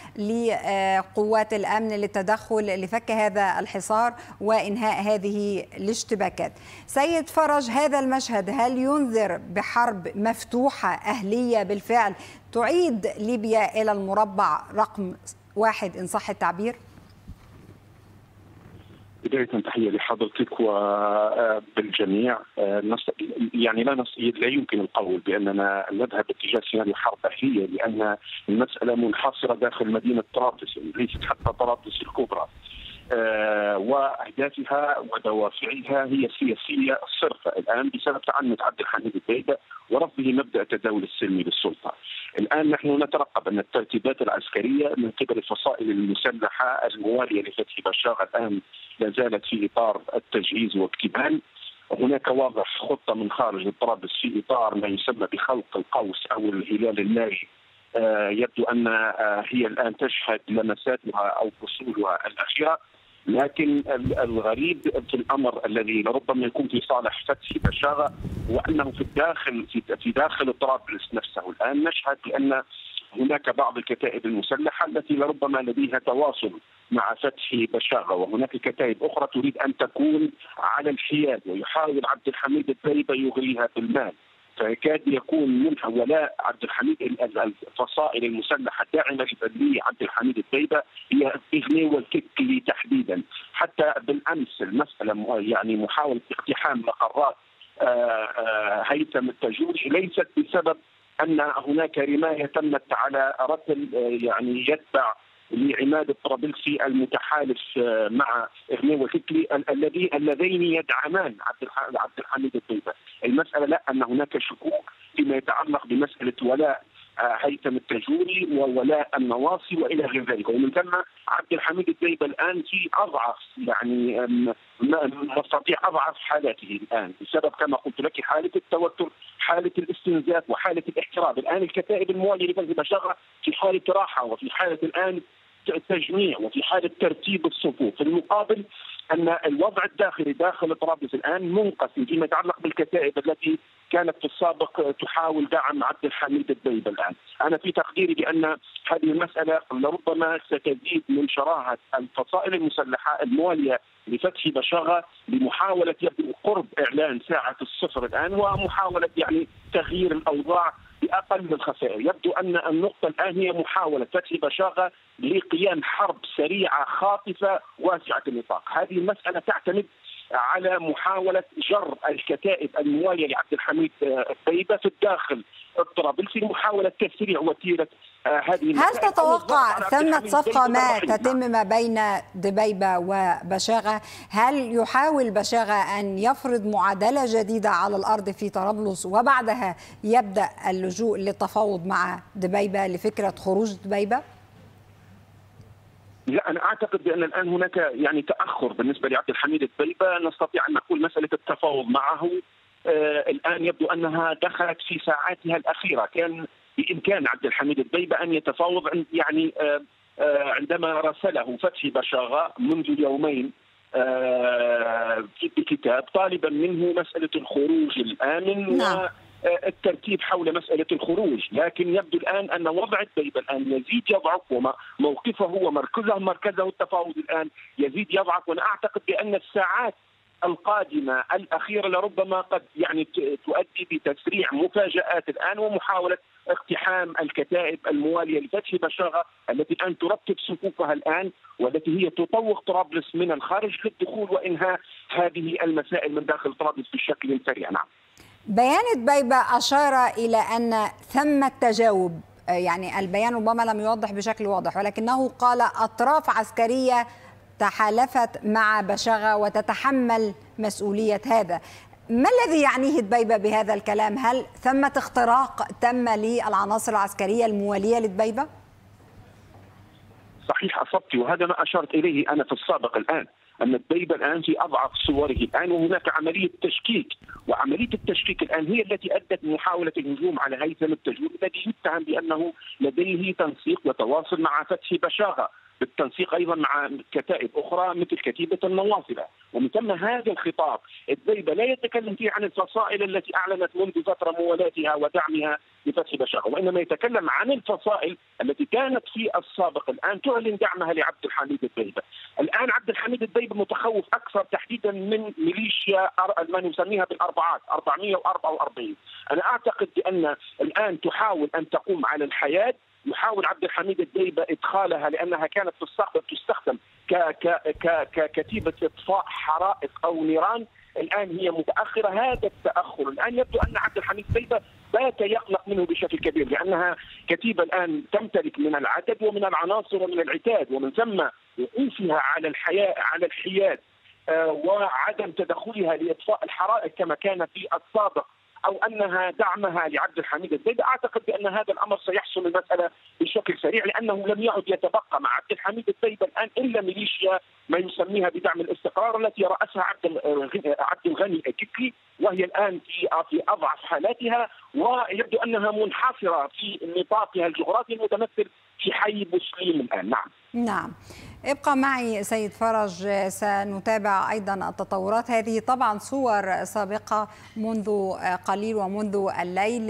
لقوات الأمن للتدخل لفك هذا الحصار وإنهاء هذه الاشتباكات. سيد فرج، هذا المشهد هل ينذر بحرب مفتوحة أهلية بالفعل تعيد ليبيا إلى المربع رقم واحد إن صح التعبير؟ بداية تحية لحضرتك وبالجميع. يعني لا لا يمكن القول بأننا نذهب باتجاه سيناريو حرب أهلية، لأن المسألة منحصرة داخل مدينة طرابلس، ليست حتى طرابلس الكبرى. وأهدافها ودوافعها هي سياسية صرفة الآن بسبب تعنت عبد الحميد الديبة ورفضه مبدأ التداول السلمي للسلطة. الآن نحن نترقب أن الترتيبات العسكرية من قبل الفصائل المسلحة الموالية لفتح بشاغة الآن لا زالت في إطار التجهيز واكتمال. هناك واضح خطة من خارج طرابلس في إطار ما يسمى بخلق القوس أو الهلال الناري. يبدو أن هي الآن تشهد لمساتها أو فصولها الأخيرة، لكن الغريب في الامر الذي لربما يكون في صالح فتح بشاغه وانه في الداخل في داخل طرابلس نفسه الان نشهد بان هناك بعض الكتائب المسلحه التي لربما لديها تواصل مع فتح بشاغه، وهناك كتائب اخرى تريد ان تكون على الحياد ويحاول عبد الحميد الديبه يغريها بالمال، فيكاد يكون منها ولاء عبد الحميد. الفصائل المسلحه الداعمه لعبد الحميد الديبه هي إغني والكيكلي تحديدا. حتى بالامس المساله يعني محاوله اقتحام مقرات هيثم التجوري ليست بسبب ان هناك رمايه تمت على رتل يعني يتبع لعماد الطرابلسي المتحالف مع إغني والكيكلي الذي اللذين يدعمان عبد الحميد الديبه. المساله لا، ان هناك شكوك فيما يتعلق بمساله ولاء هيثم التجوري وولاء النواصي والى غير ذلك، ومن ثم عبد الحميد الديبه الان في اضعف يعني مستطيع اضعف حالاته الان بسبب كما قلت لك حاله التوتر، حاله الاستنزاف وحاله الاحتراب. الان الكتائب المواليه لفتح بشاغه في حاله راحه وفي حاله الان تجميع وفي حاله ترتيب الصفوف. في المقابل ان الوضع الداخلي داخل طرابلس الان منقسم فيما يتعلق بالكتائب التي كانت في السابق تحاول دعم عبد الحميد الدبيبة. الان انا في تقديري بان هذه المساله لربما ستزيد من شراهه الفصائل المسلحه المواليه لفتح بشاغه لمحاوله يبدو قرب اعلان ساعه الصفر الان ومحاوله يعني تغيير الاوضاع باقل الخسائر. يبدو ان النقطه الان هي محاوله فتح بشاغه لقيام حرب سريعه خاطفه واسعه النطاق. هذه المساله تعتمد على محاوله جر الكتائب المواليه لعبد الحميد الدبيبة في الداخل الطرابلسي، محاوله تسريع وتيره هذه. هل تتوقع ثمة صفقة ما تتم ما بين دبيبة وبشاغة؟ هل يحاول بشاغة أن يفرض معادلة جديدة على الأرض في طرابلس وبعدها يبدأ اللجوء للتفاوض مع دبيبة لفكرة خروج دبيبة؟ لا، انا اعتقد بان الان هناك يعني تاخر بالنسبه لعبد الحميد الدبيبة. نستطيع ان نقول مساله التفاوض معه آه الان يبدو انها دخلت في ساعاتها الاخيره. كان بامكان عبد الحميد الدبيبة ان يتفاوض يعني آه آه عندما راسله فتحي بشاغة منذ يومين آه في كتاب طالبا منه مساله الخروج الامن. نعم. الترتيب حول مسألة الخروج، لكن يبدو الآن أن وضع الدبيبة الآن يزيد يضعف وموقفه ومركزه مركزه التفاوض الآن يزيد يضعف. وأنا أعتقد بأن الساعات القادمة الأخيرة لربما قد يعني تؤدي بتسريع مفاجآت الآن ومحاولة اقتحام الكتائب الموالية لفتح بشاغة التي الآن ترتب صفوفها الآن والتي هي تطوق طرابلس من الخارج للدخول وإنهاء هذه المسائل من داخل طرابلس بشكل سريع. نعم. بيان دبيبة أشار إلى أن ثمة تجاوب، يعني البيان ربما لم يوضح بشكل واضح ولكنه قال أطراف عسكرية تحالفت مع بشاغة وتتحمل مسؤولية هذا. ما الذي يعنيه دبيبة بهذا الكلام؟ هل ثمة اختراق تم للعناصر العسكرية الموالية لدبيبة؟ صحيح، أصبت، وهذا ما أشرت إليه أنا في السابق الآن، أن الدبيبة الآن في أضعف صوره الآن وهناك عملية تشكيك، وعملية التشكيك الآن هي التي أدت محاولة الهجوم على هيثم التجويد الذي يتهم بأنه لديه تنسيق وتواصل مع فتح بشاغة، بالتنسيق ايضا مع كتائب اخرى مثل كتيبه النواصله. ومن ثم هذا الخطاب الدبيبة لا يتكلم فيه عن الفصائل التي اعلنت منذ فتره موالاتها ودعمها لفتح بشاغة، وانما يتكلم عن الفصائل التي كانت في السابق الان تعلن دعمها لعبد الحميد الدبيبة. الان عبد الحميد الدبيبة متخوف اكثر تحديدا من ميليشيا ما نسميها بالاربعات أربعمئة وأربعة وأربعين. انا اعتقد بان الان تحاول ان تقوم على الحياد، يحاول عبد الحميد الدبيبة ادخالها لانها كانت في السابق تستخدم ك ك ككتيبه اطفاء حرائق او نيران، الان هي متاخره. هذا التاخر الان يبدو ان عبد الحميد الدبيبة بات يقلق منه بشكل كبير، لانها كتيبه الان تمتلك من العدد ومن العناصر ومن العتاد، ومن ثم وقوفها على الحياء على الحياد آه وعدم تدخلها لاطفاء الحرائق كما كان في السابق، او انها دعمها لعبد الحميد الدبيبة. اعتقد بان هذا الامر سيحسم المساله بشكل سريع، لانه لم يعد يتبقى مع عبد الحميد الدبيبة الان الا ميليشيا ما يسميها بدعم الاستقرار التي راسها عبد عبد الغني الككلي، وهي الان في في اضعف حالاتها، ويبدو انها منحصره في نطاقها الجغرافي المتمثل في حي بوسليم الان. نعم. نعم. ابقى معي سيد فرج، سنتابع أيضا التطورات. هذه طبعا صور سابقة منذ قليل ومنذ الليل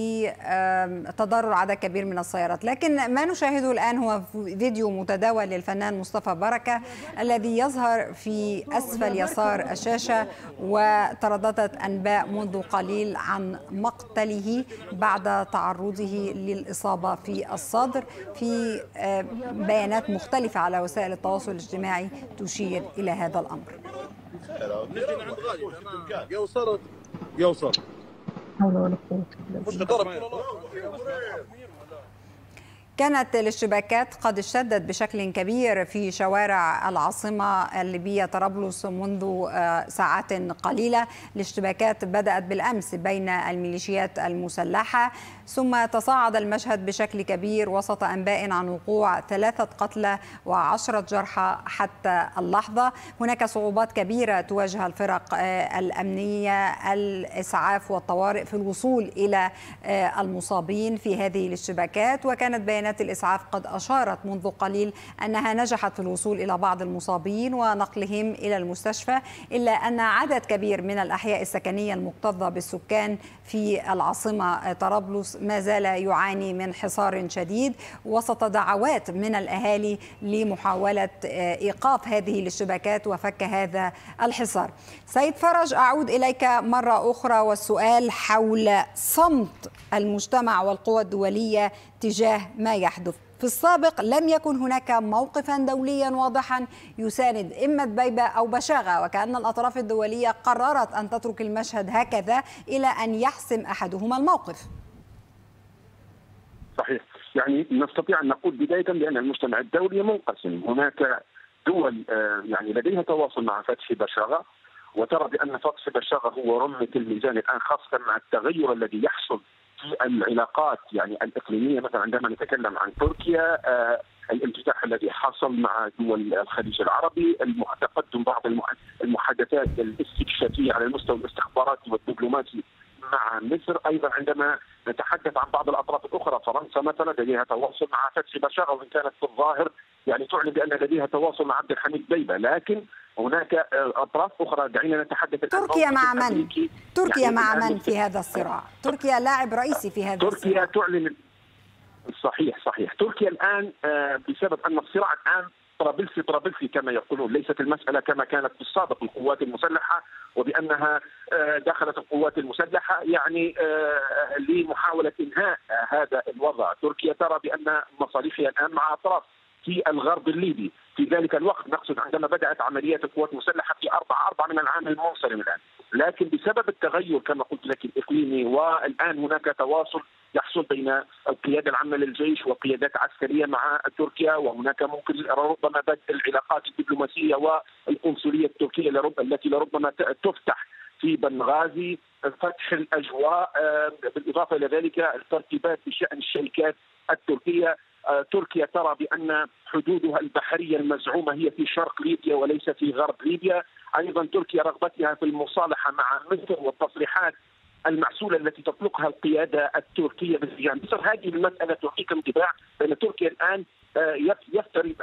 لتضرر عدد كبير من السيارات، لكن ما نشاهده الآن هو فيديو متداول للفنان مصطفى بركة الذي يظهر في أسفل يسار الشاشة، وترددت أنباء منذ قليل عن مقتله بعد تعرضه للإصابة في الصدر، في بيانات مختلفة على وسائل التواصل الاجتماعي تشير إلى هذا الأمر. يوصل يوصل كانت الاشتباكات قد اشتدت بشكل كبير في شوارع العاصمة الليبية طرابلس منذ ساعات قليلة. الاشتباكات بدأت بالأمس بين الميليشيات المسلحة، ثم تصاعد المشهد بشكل كبير وسط أنباء عن وقوع ثلاثة قتلى وعشرة جرحى حتى اللحظة. هناك صعوبات كبيرة تواجه الفرق الأمنية الإسعاف والطوارئ في الوصول إلى المصابين في هذه الاشتباكات، وكانت بيانات عمليات الإسعاف قد أشارت منذ قليل أنها نجحت في الوصول إلى بعض المصابين ونقلهم إلى المستشفى، إلا أن عدد كبير من الأحياء السكنية المكتظة بالسكان في العاصمة طرابلس ما زال يعاني من حصار شديد وسط دعوات من الأهالي لمحاولة إيقاف هذه الاشتباكات وفك هذا الحصار. سيد فرج، أعود إليك مرة أخرى والسؤال حول صمت المجتمع والقوى الدولية تجاه ما يحدث. في السابق لم يكن هناك موقفا دوليا واضحا يساند إما دبيبة أو بشاغة، وكأن الأطراف الدولية قررت أن تترك المشهد هكذا إلى أن يحسم أحدهما الموقف. صحيح، يعني نستطيع أن نقول بداية بأن المجتمع الدولي منقسم. هناك دول يعني لديها تواصل مع فتح بشاغة وترى بأن فتح بشاغة هو رمة الميزان الآن، خاصة مع التغير الذي يحصل في العلاقات يعني الإقليمية. مثلا عندما نتكلم عن تركيا، آه الانفتاح الذي حصل مع دول الخليج العربي، تقدم بعض المحادثات الاستكشافية على المستوى الاستخباراتي والدبلوماسي مع مصر. أيضا عندما نتحدث عن بعض الأطراف الأخرى، فرنسا مثلا لديها تواصل مع فتحي بشاغة، وإن كانت في الظاهر يعني تعلن بأن لديها تواصل مع عبد الحميد دبيبة، لكن هناك أطراف أخرى. دعينا نتحدث. تركيا مع من؟ تركيا يعني مع من في هذا الصراع؟ تركيا لاعب رئيسي في هذا تركيا الصراع. تركيا تعلن. صحيح صحيح. تركيا الآن بسبب أن الصراع الآن طرابلسي طرابلسي كما يقولون، ليست المسألة كما كانت في السابق القوات المسلحة، وبأنها دخلت القوات المسلحة يعني لمحاولة إنهاء هذا الوضع. تركيا ترى بأن مصالحها الآن مع أطراف في الغرب الليبي. في ذلك الوقت نقصد عندما بدأت عمليات القوات المسلحة في أربعة أربعة من العام المنصرم الآن، لكن بسبب التغير كما قلت لك الإقليمي، والآن هناك تواصل يحصل بين القيادة العامة للجيش وقيادات عسكرية مع تركيا، وهناك ممكن ربما بدء العلاقات الدبلوماسية والقنصلية التركية التي لربما تفتح في بنغازي، فتح الأجواء، بالإضافة إلى ذلك الترتيبات بشأن الشركات التركية. تركيا ترى بأن حدودها البحرية المزعومة هي في شرق ليبيا وليس في غرب ليبيا. أيضا تركيا رغبتها في المصالحة مع مصر والتصريحات المعسولة التي تطلقها القيادة التركية باتجاه مصر. هذه المسألة تعطيك انطباع بأن تركيا الآن يفترض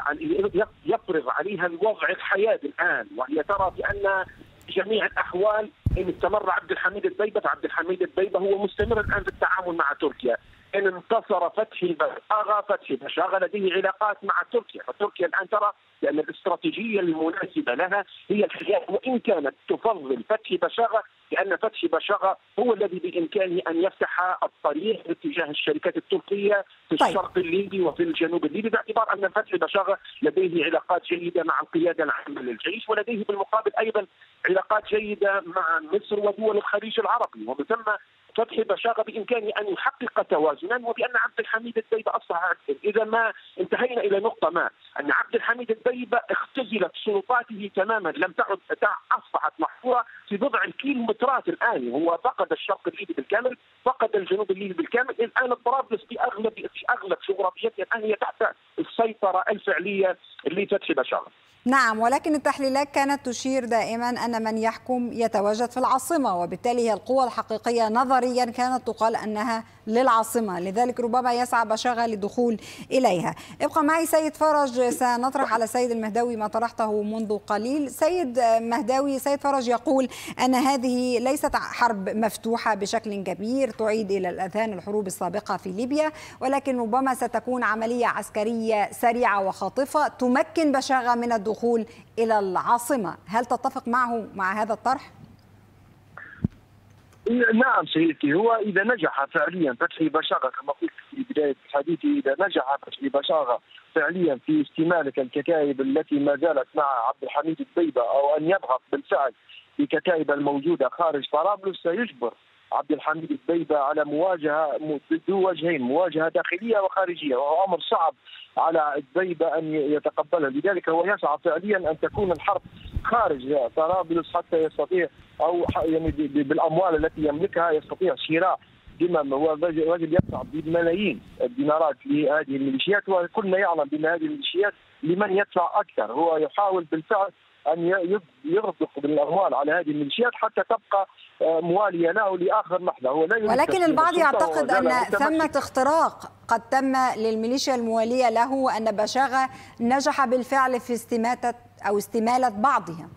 يفرض عليها الوضع الحياد الآن، وهي ترى بأن في جميع الأحوال إن استمر عبد الحميد دبيبة عبد الحميد دبيبة هو مستمر الآن في التعامل مع تركيا. إن انتصر فتحي بشاغة، فتحي بشاغة لديه علاقات مع تركيا، فتركيا الآن ترى بأن الاستراتيجية المناسبة لها هي الحياد، وإن كانت تفضل فتحي بشاغة لأن فتحي بشاغة هو الذي بإمكانه أن يفتح الطريق باتجاه الشركات التركية في طيب. الشرق الليبي وفي الجنوب الليبي، باعتبار أن فتحي بشاغة لديه علاقات جيدة مع القيادة العامة للجيش، ولديه بالمقابل أيضا علاقات جيدة مع مصر ودول الخليج العربي. ومن ثم فتحي بشاغة بإمكانه أن يحقق توازنا، وبأن عبد الحميد دبيبة أصبح إذا ما انتهينا إلى نقطة ما أن عبد الحميد دبيبة اختزلت سلطاته تماما، لم تعد أصبحت محصورة في بضع الكيلومترات الآن. هو فقد الشرق الليبي بالكامل، فقد الجنوب الليبي بالكامل. الآن طرابلس في أغلب في أغلب جغرافيتها الآن هي تحت السيطرة الفعلية لفتحي بشاغة. نعم، ولكن التحليلات كانت تشير دائما أن من يحكم يتواجد في العاصمة، وبالتالي هي القوة الحقيقية نظريا كانت تقال أنها للعاصمة، لذلك ربما يسعى بشاغة للدخول إليها. ابقى معي سيد فرج، سنطرح على السيد المهداوي ما طرحته منذ قليل. سيد مهداوي، سيد فرج يقول أن هذه ليست حرب مفتوحة بشكل كبير تعيد إلى الأذهان الحروب السابقة في ليبيا، ولكن ربما ستكون عملية عسكرية سريعة وخاطفة تمكن بشاغة من الدخول إلى العاصمة. هل تتفق معه مع هذا الطرح؟ نعم سيدتي، هو إذا نجح فعليا فتحي بشاغة كما قلت في بداية حديثي، إذا نجح فتحي بشاغة فعليا في استمالة الكتائب التي ما زالت مع عبد الحميد دبيبة، أو أن يضغط بالفعل بكتائب الموجودة خارج طرابلس، سيجبر عبد الحميد دبيبة على مواجهة ذو وجهين، مواجهة داخلية وخارجية، وهو أمر صعب على دبيبة أن يتقبلها. لذلك هو يسعى فعليا أن تكون الحرب خارج طرابلس حتى يستطيع، أو يعني بالأموال التي يملكها يستطيع شراء دماء. هو رجل يدفع بملايين الدينارات لهذه الميليشيات، وكلنا يعلم بأن هذه الميليشيات لمن يدفع أكثر. هو يحاول بالفعل ان يغدق بالاموال على هذه الميليشيات حتى تبقى مواليه له لاخر لحظه. هو لا يريد ولكن البعض يعتقد ان ثمه اختراق قد تم للميليشيا المواليه له، وان بشاغه نجح بالفعل في استماته او استماله بعضها.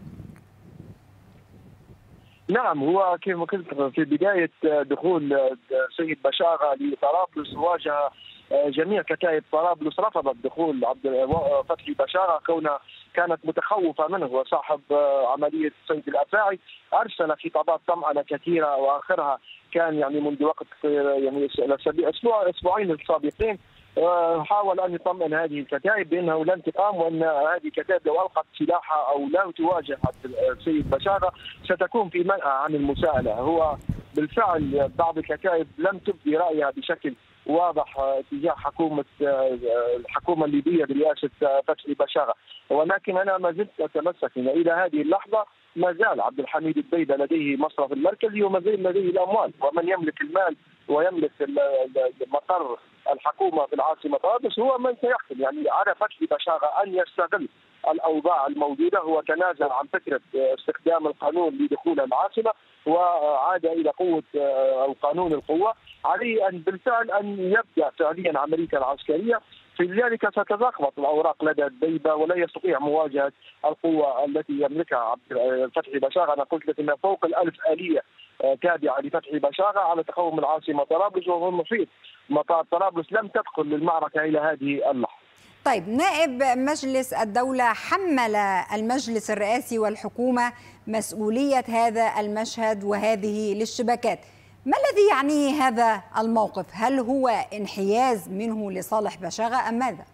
نعم، هو كما قلت في بدايه دخول سيد بشاغه لطرابلس واجه جميع كتائب طرابلس رفضت دخول عبد فتحي بشاغه كونها كانت متخوفه منه وصاحب عمليه صيد الافاعي. ارسل خطابات طمأنه كثيره واخرها كان يعني منذ وقت يعني اسبوع اسبوعين السابقين حاول ان يطمئن هذه الكتائب بانه لن تقام، وان هذه الكتائب لو القت سلاحها او لم تواجه السيد بشاغه ستكون في منع عن المساءله. هو بالفعل بعض الكتائب لم تبدي رايها بشكل واضح تجاه حكومه الحكومه الليبيه برئاسه فتحي بشاغه، ولكن انا ما زلت اتمسك ان الى هذه اللحظه ما زال عبد الحميد البيدة لديه مصرف المركزي وما زال لديه الاموال، ومن يملك المال ويملك مقر الحكومه في العاصمه طرابلس هو من سيحكم. يعني على فتحي بشاغه ان يستغل الاوضاع الموجوده. هو تنازل عن فكره استخدام القانون لدخول العاصمه وعاد الى قوه او قانون القوه. عليه ان بالفعل ان يبدا فعليا عمليه العسكريه، في ذلك ستتلخبط الاوراق لدى البيبه ولا يستطيع مواجهه القوه التي يملكها عبد فتحي بشاغه. انا قلت لك ان فوق الالف اليه تابعه لفتحي بشاغه على تقوم العاصمه طرابلس، وهو المحيط مطار طرابلس لم تدخل للمعركه الى هذه اللحظه. طيب، نائب مجلس الدولة حمل المجلس الرئاسي والحكومة مسؤولية هذا المشهد وهذه الاشتباكات. ما الذي يعنيه هذا الموقف؟ هل هو انحياز منه لصالح بشاغة أم ماذا؟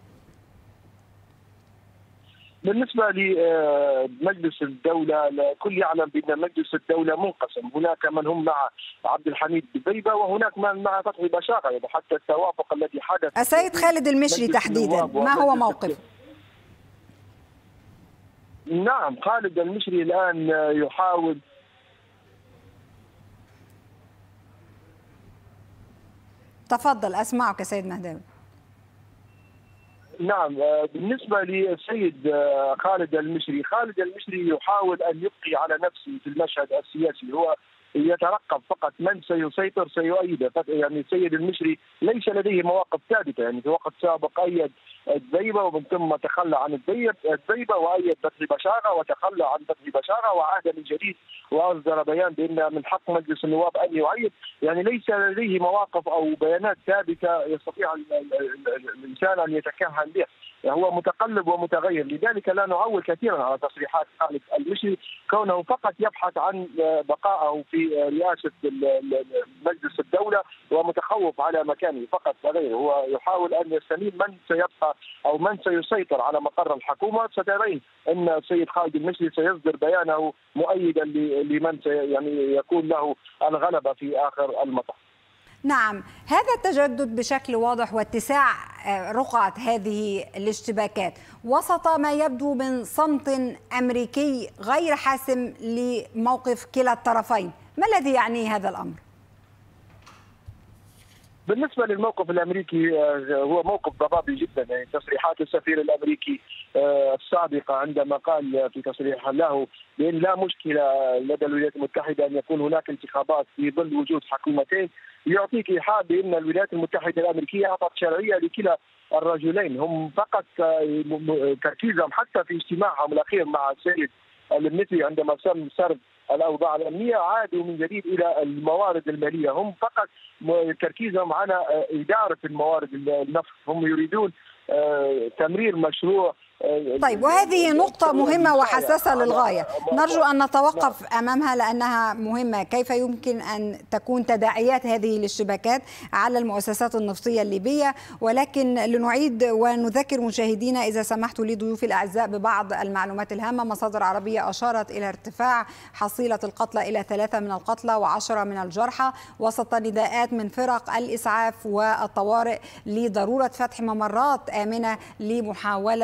بالنسبة لمجلس الدولة الكل يعلم بأن مجلس الدولة منقسم، هناك من هم مع عبد الحميد ببيبة وهناك من مع فتحي بشاغة، يعني حتى التوافق الذي حدث. السيد خالد المشري تحديدا ما هو موقفه؟ نعم، خالد المشري الآن يحاول تفضل أسمعك سيد مهداوي. نعم، بالنسبة للسيد خالد المشري، خالد المشري يحاول أن يبقي على نفسه في المشهد السياسي. هو يترقب فقط من سيسيطر سيؤيده. يعني السيد المشري ليس لديه مواقف ثابته، يعني في وقت سابق أيد الدبيبة ومن ثم تخلى عن الدبيبة وأيد فتحي بشاغة وتخلى عن فتحي بشاغة وعاد من جديد وأصدر بيان بأن من حق مجلس النواب أن يؤيد. يعني ليس لديه مواقف أو بيانات ثابتة يستطيع الإنسان أن يتكهن بها. يعني هو متقلب ومتغير، لذلك لا نعول كثيرا على تصريحات خالد المشري كونه فقط يبحث عن بقائه في رئاسة مجلس الدولة ومتخوف على مكانه فقط لا غير. هو يحاول أن يستميل من سيبقى أو من سيسيطر على مقر الحكومة. سترين أن السيد خالد المشري سيصدر بيانه مؤيدا لمن يعني يكون له الغلبة في آخر المطاف. نعم، هذا التجدد بشكل واضح واتساع رقعة هذه الاشتباكات وسط ما يبدو من صمت أمريكي غير حاسم لموقف كلا الطرفين. ما الذي يعنيه هذا الأمر؟ بالنسبة للموقف الأمريكي هو موقف ضبابي جدا. يعني تصريحات السفير الأمريكي السابقة عندما قال في تصريح له بأن لا مشكلة لدى الولايات المتحدة أن يكون هناك انتخابات في ظل وجود حكومتين، يعطيك إيحاء بأن الولايات المتحدة الأمريكية أعطت شرعية لكلا الرجلين. هم فقط تركيزهم حتى في اجتماعهم الأخير مع السيد المثلي عندما تم سرد الأوضاع الأمنية عادوا من جديد إلى الموارد المالية. هم فقط تركيزهم على إدارة الموارد النفط. هم يريدون تمرير مشروع. طيب، وهذه نقطة مهمة وحساسة للغاية، نرجو أن نتوقف أمامها لأنها مهمة. كيف يمكن أن تكون تداعيات هذه الاشتباكات على المؤسسات النفطية الليبية؟ ولكن لنعيد ونذكر مشاهدينا إذا سمحتوا لي ضيوفي الأعزاء ببعض المعلومات الهامة. مصادر عربية أشارت إلى ارتفاع حصيلة القتلى إلى ثلاثة من القتلى وعشرة من الجرحى وسط نداءات من فرق الإسعاف والطوارئ لضرورة فتح ممرات آمنة لمحاولة إنقاذ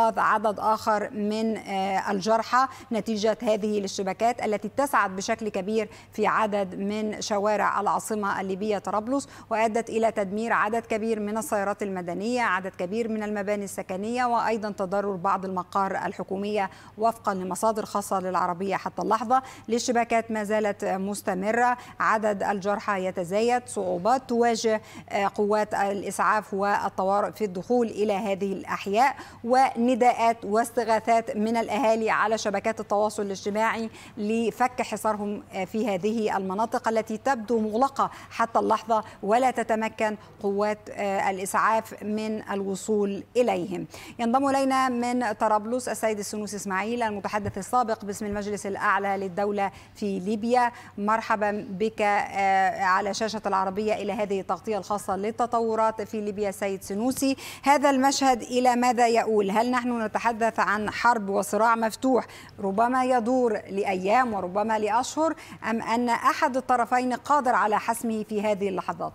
إنقاذ عدد آخر من الجرحى نتيجة هذه الاشتباكات التي اتسعت بشكل كبير في عدد من شوارع العاصمة الليبية طرابلس، وأدت إلى تدمير عدد كبير من السيارات المدنية، عدد كبير من المباني السكنية، وأيضا تضرر بعض المقار الحكومية وفقا لمصادر خاصة للعربية حتى اللحظة. الاشتباكات ما زالت مستمرة، عدد الجرحى يتزايد، صعوبات تواجه قوات الإسعاف والطوارئ في الدخول إلى هذه الأحياء، ونداءات واستغاثات من الأهالي على شبكات التواصل الاجتماعي لفك حصارهم في هذه المناطق التي تبدو مغلقة حتى اللحظة ولا تتمكن قوات الإسعاف من الوصول إليهم. ينضم إلينا من طرابلس السيد السنوسي إسماعيل المتحدث السابق باسم المجلس الأعلى للدولة في ليبيا. مرحبا بك على شاشة العربية إلى هذه التغطية الخاصة للتطورات في ليبيا سيد سنوسي. هذا المشهد إلى ماذا يؤول؟ هل نحن نتحدث عن حرب وصراع مفتوح ربما يدور لأيام وربما لأشهر، أم أن أحد الطرفين قادر على حسمه في هذه اللحظات؟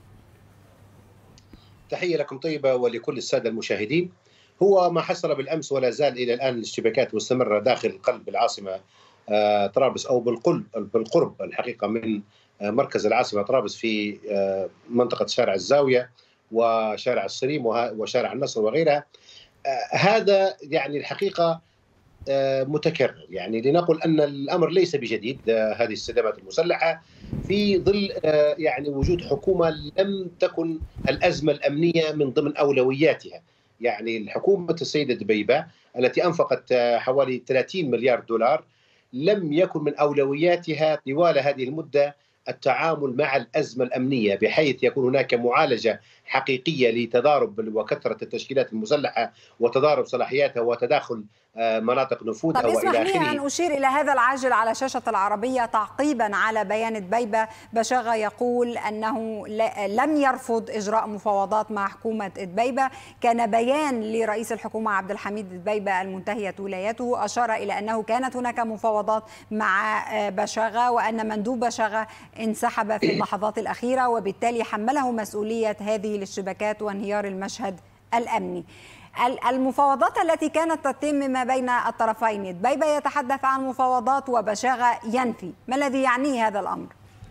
تحية لكم طيبة ولكل السادة المشاهدين. هو ما حصل بالأمس ولا زال إلى الآن الاشتباكات مستمرة داخل قلب العاصمة طرابلس، أو بالقرب بالقرب الحقيقة من مركز العاصمة طرابلس في منطقة شارع الزاوية وشارع الصريم وشارع النصر وغيرها. هذا يعني الحقيقة متكرر، يعني لنقل أن الأمر ليس بجديد. هذه الصدامات المسلحة في ظل يعني وجود حكومة لم تكن الأزمة الأمنية من ضمن أولوياتها. يعني الحكومة السيدة دبيبة التي أنفقت حوالي ثلاثين مليار دولار لم يكن من أولوياتها طوال هذه المدة التعامل مع الأزمة الأمنية، بحيث يكون هناك معالجة حقيقية لتضارب وكثرة التشكيلات المسلحة وتضارب صلاحياتها وتداخل مناطق نفوذها طب وإلى آخره. آخره. أن أشير إلى هذا العاجل على شاشة العربية تعقيبا على بيان دبيبة. بشاغة يقول أنه لم يرفض إجراء مفاوضات مع حكومة دبيبة. كان بيان لرئيس الحكومة عبد الحميد دبيبة المنتهية ولايته أشار إلى أنه كانت هناك مفاوضات مع بشاغة وأن مندوب بشاغة انسحب في اللحظات الأخيرة، وبالتالي حمله مسؤولية هذه الاشتباكات وانهيار المشهد الأمني. المفاوضات التي كانت تتم ما بين الطرفين، دبيبة يتحدث عن مفاوضات وبشاغة ينفي، ما الذي يعنيه هذا الأمر؟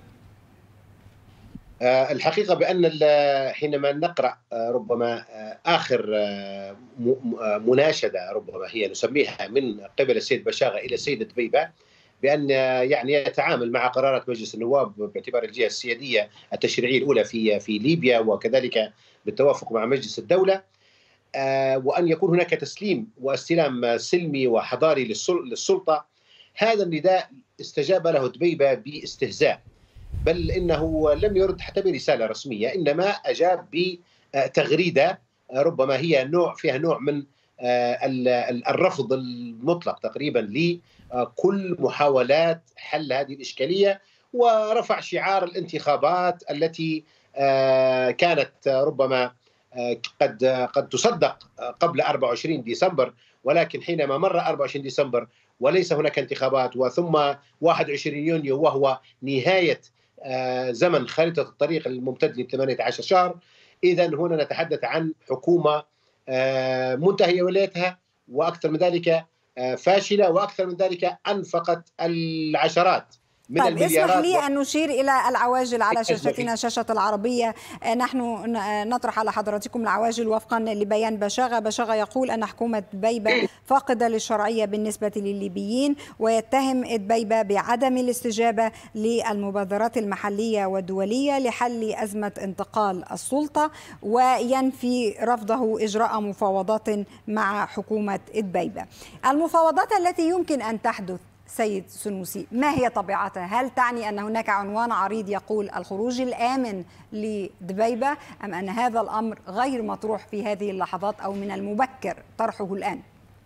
الحقيقة بأن حينما نقرأ ربما آخر مناشدة ربما هي نسميها من قبل السيد بشاغة إلى السيدة دبيبة بأن يعني يتعامل مع قرارات مجلس النواب باعتبار الجهة السيادية التشريعية الأولى في في ليبيا، وكذلك بالتوافق مع مجلس الدولة، وأن يكون هناك تسليم واستلام سلمي وحضاري للسلطة. هذا النداء استجاب له دبيبة باستهزاء، بل إنه لم يرد حتى برسالة رسمية، إنما أجاب بتغريدة ربما هي نوع فيها نوع من الرفض المطلق تقريبا لكل محاولات حل هذه الإشكالية، ورفع شعار الانتخابات التي كانت ربما قد قد تصدق قبل أربعة وعشرين ديسمبر، ولكن حينما مر أربعة وعشرين ديسمبر وليس هناك انتخابات، وثم واحد وعشرين يونيو وهو نهاية زمن خريطة الطريق الممتد ل ثمانية عشر شهر، إذا هنا نتحدث عن حكومة منتهية ولايتها، وأكثر من ذلك فاشلة، وأكثر من ذلك أنفقت العشرات من طيب المليارات. اسمح لي أن نشير إلى العواجل على شاشتنا شاشة العربية. نحن نطرح على حضراتكم العواجل وفقا لبيان بشاغة. بشاغة يقول أن حكومة دبيبة فاقدة للشرعية بالنسبة للليبيين، ويتهم دبيبة بعدم الاستجابة للمبادرات المحلية والدولية لحل أزمة انتقال السلطة، وينفي رفضه إجراء مفاوضات مع حكومة دبيبة. المفاوضات التي يمكن أن تحدث سيد سنوسي ما هي طبيعتها؟ هل تعني أن هناك عنوان عريض يقول الخروج الآمن لدبيبة، أم أن هذا الأمر غير مطروح في هذه اللحظات أو من المبكر طرحه الآن؟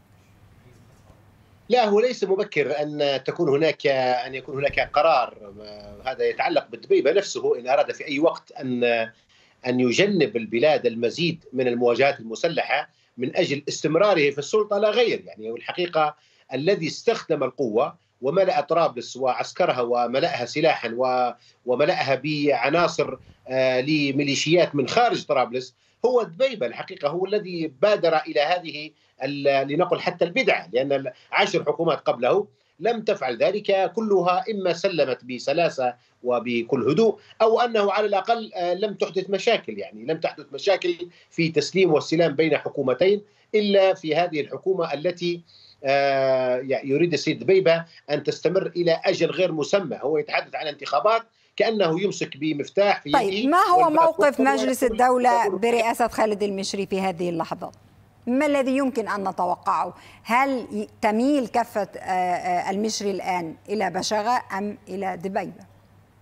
لا، هو ليس مبكر أن تكون هناك أن يكون هناك قرار. هذا يتعلق بدبيبة نفسه، إن أراد في أي وقت أن أن يجنب البلاد المزيد من المواجهات المسلحة من أجل استمراره في السلطة لا غير. يعني الحقيقة الذي استخدم القوة وملأ طرابلس وعسكرها وملأها سلاحا وملأها بعناصر لميليشيات من خارج طرابلس هو دبيبة. الحقيقة هو الذي بادر إلى هذه لنقل حتى البدعة، لأن عشر حكومات قبله لم تفعل ذلك، كلها إما سلمت بسلاسة وبكل هدوء أو أنه على الأقل لم تحدث مشاكل، يعني لم تحدث مشاكل في تسليم واستلام بين حكومتين، إلا في هذه الحكومة التي يريد السيد دبيبة أن تستمر إلى أجل غير مسمى. هو يتحدث عن انتخابات كأنه يمسك بمفتاح في يده. طيب ما هو موقف مجلس الدولة برئاسة خالد المشري في هذه اللحظات؟ ما الذي يمكن أن نتوقعه؟ هل تميل كفة المشري الآن إلى بشاغة أم إلى دبيبة؟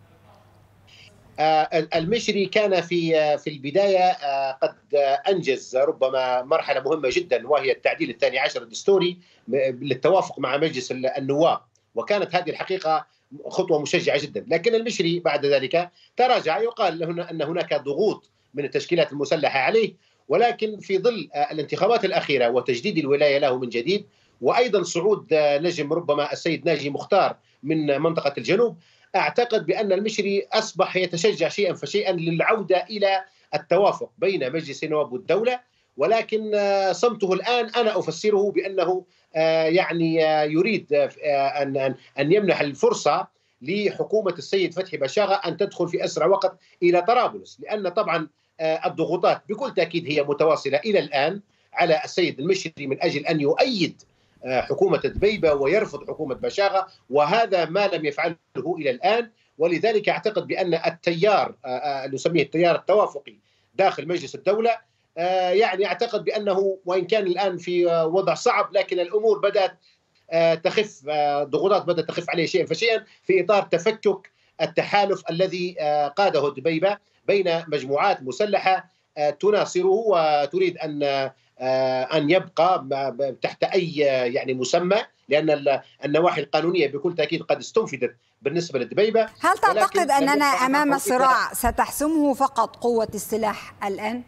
المشري كان في في البداية قد أنجز ربما مرحلة مهمة جدا، وهي التعديل الثاني عشر الدستوري للتوافق مع مجلس النواب، وكانت هذه الحقيقة خطوة مشجعة جدا. لكن المشري بعد ذلك تراجع، يقال أن هناك ضغوط من التشكيلات المسلحة عليه، ولكن في ظل الانتخابات الأخيرة وتجديد الولاية له من جديد، وأيضا صعود نجم ربما السيد ناجي مختار من منطقة الجنوب، أعتقد بأن المشري أصبح يتشجع شيئا فشيئا للعودة إلى التوافق بين مجلس النواب والدولة. ولكن صمته الآن أنا أفسره بأنه يعني يريد أن أن يمنح الفرصة لحكومة السيد فتحي بشاغة أن تدخل في أسرع وقت إلى طرابلس، لأن طبعا الضغوطات بكل تأكيد هي متواصلة إلى الآن على السيد المشري من أجل أن يؤيد حكومة دبيبة ويرفض حكومة بشاغة، وهذا ما لم يفعله إلى الآن. ولذلك أعتقد بأن التيار نسميه التيار التوافقي داخل مجلس الدولة يعني أعتقد بأنه وإن كان الآن في وضع صعب، لكن الأمور بدأت تخف، ضغوطات بدأت تخف عليه شيئا فشيئا في إطار تفكك التحالف الذي قاده دبيبة بين مجموعات مسلحة تناصره وتريد أن أن يبقى تحت أي يعني مسمى، لأن النواحي القانونية بكل تأكيد قد استنفذت بالنسبة لدبيبة. هل تعتقد أننا أمام صراع ستحسمه فقط قوة السلاح الآن؟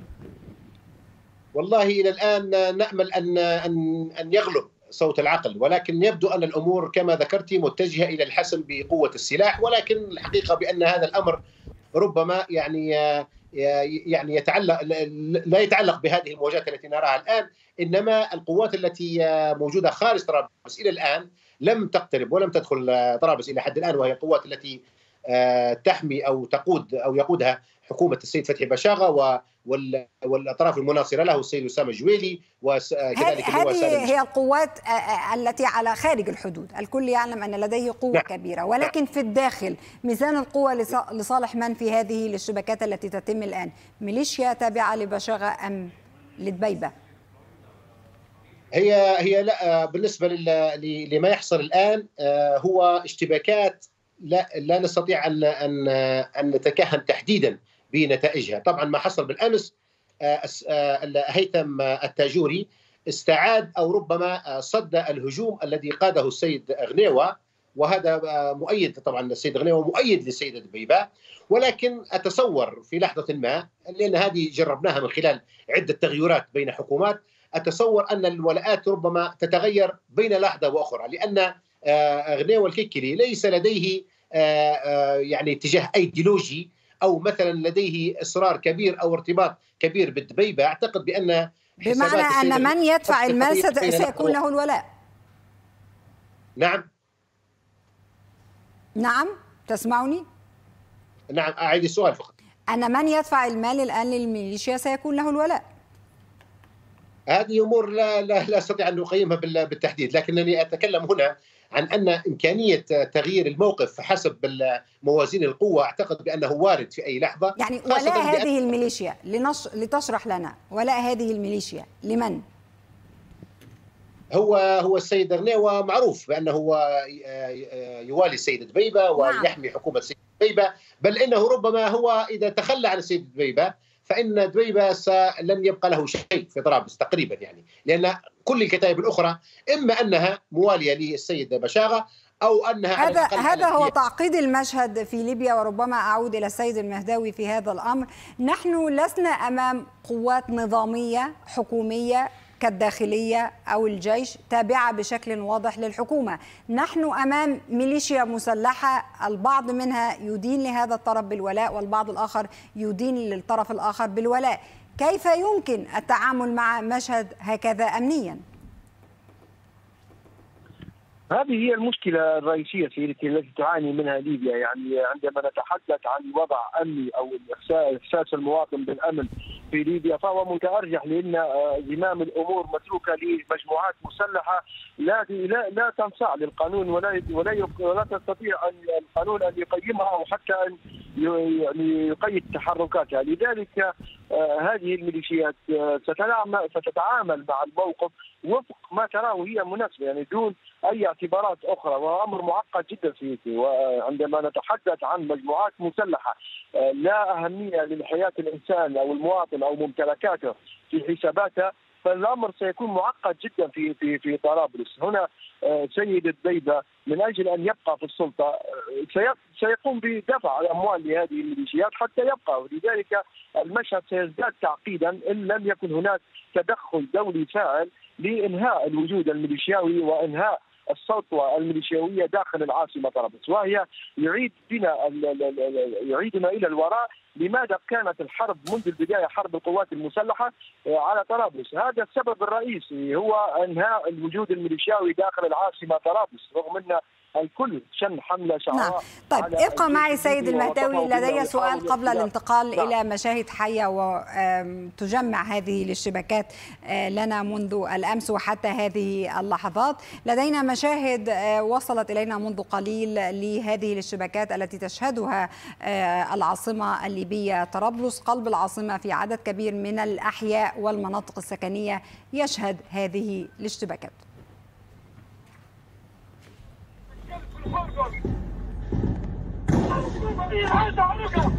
والله إلى الآن نأمل أن أن أن يغلب صوت العقل، ولكن يبدو أن الأمور كما ذكرتي متجهة إلى الحسم بقوة السلاح. ولكن الحقيقة بأن هذا الأمر ربما يعني يعني يتعلق لا يتعلق بهذه المواجهات التي نراها الآن، إنما القوات التي موجودة خارج طرابلس إلى الآن لم تقترب ولم تدخل طرابلس إلى حد الآن، وهي القوات التي تحمي أو تقود أو يقودها حكومة السيد فتحي بشاغة والأطراف المناصرة له السيد أسامة جويلي، وكذلك هذه هي القوات التي على خارج الحدود. الكل يعلم أن لديه قوة نعم. كبيرة، ولكن في الداخل ميزان القوة لصالح من في هذه الاشتباكات التي تتم الآن؟ ميليشيا تابعة لبشاغة أم لدبيبة؟ هي هي لا بالنسبة لما يحصل الآن هو اشتباكات لا لا نستطيع ان ان ان نتكهن تحديدا بنتائجها. طبعا ما حصل بالامس هيثم التاجوري استعاد او ربما صد الهجوم الذي قاده السيد غنيوة، وهذا مؤيد طبعا السيد غنيوة مؤيد للسيدة دبيبة. ولكن اتصور في لحظه ما، لان هذه جربناها من خلال عده تغيرات بين حكومات، اتصور ان الولاءات ربما تتغير بين لحظه واخرى، لان غنيوة الكيكلي ليس لديه يعني اتجاه ايديولوجي او مثلا لديه اصرار كبير او ارتباط كبير بالدبيبة. اعتقد بان بمعنى ان من يدفع المال سيكون له الولاء. نعم نعم تسمعني؟ نعم اعيد السؤال فقط. ان من يدفع المال الان للميليشيا سيكون له الولاء. هذه امور لا لا لا استطيع ان اقيمها بالتحديد، لكنني اتكلم هنا عن أن إمكانية تغيير الموقف حسب موازين القوة أعتقد بأنه وارد في أي لحظة. يعني ولاء هذه الميليشيا لنش... لتشرح لنا ولاء هذه الميليشيا لمن؟ هو هو السيد غنيوة معروف بأنه هو يوالي السيد دبيبة ويحمي حكومة السيد دبيبة، بل إنه ربما هو إذا تخلى عن السيد دبيبة فإن دبيبة لن يبقى له شيء في طرابلس تقريبا، يعني لأن كل الكتائب الأخرى إما أنها موالية للسيد بشاغة أو أنها هذا هذا هو تعقيد المشهد في ليبيا. وربما أعود إلى السيد المهداوي في هذا الأمر. نحن لسنا أمام قوات نظامية حكومية كالداخلية أو الجيش تابعة بشكل واضح للحكومة، نحن أمام ميليشيا مسلحة البعض منها يدين لهذا الطرف بالولاء والبعض الآخر يدين للطرف الآخر بالولاء. كيف يمكن التعامل مع مشهد هكذا أمنيا؟ هذه هي المشكلة الرئيسية سيدتي التي تعاني منها ليبيا. يعني عندما نتحدث عن وضع أمني أو إحساس المواطن بالأمن في ليبيا فهو متأرجح، لأن زمام الأمور متروكة لمجموعات مسلحة لا لا لا تنصاع للقانون ولا ولا ولا تستطيع أن القانون أن يقيمها أو حتى أن يعني يقيد تحركاتها. لذلك هذه الميليشيات ستتعامل مع الموقف وفق ما تراه هي مناسبة، يعني دون أي اعتبارات أخرى، وهو أمر معقد جدا سيدي. وعندما نتحدث عن مجموعات مسلحة لا أهمية لحياة الإنسان أو المواطن أو ممتلكاته في حساباتها، فالامر سيكون معقد جدا في في في طرابلس. هنا سيد الدبيبه من اجل ان يبقى في السلطه سيقوم بدفع الاموال لهذه الميليشيات حتى يبقى، ولذلك المشهد سيزداد تعقيدا ان لم يكن هناك تدخل دولي فاعل لانهاء الوجود الميليشياوي وانهاء السلطه الميليشياويه داخل العاصمه طرابلس، وهي يعيد بنا يعيدنا الى الوراء. لماذا كانت الحرب منذ البدايه حرب القوات المسلحه على طرابلس؟ هذا السبب الرئيسي هو انهاء الوجود الميليشياوي داخل العاصمه طرابلس، رغم ان الكل شن حمله شعراء. نعم. طيب ابقى معي سيد المهداوي، لدي سؤال قبل الانتقال نعم. الى مشاهد حيه وتجمع هذه الاشتباكات لنا منذ الامس وحتى هذه اللحظات. لدينا مشاهد وصلت الينا منذ قليل لهذه الاشتباكات التي تشهدها العاصمه الليبيه طرابلس، قلب العاصمه في عدد كبير من الاحياء والمناطق السكنيه يشهد هذه الاشتباكات. هذا عليك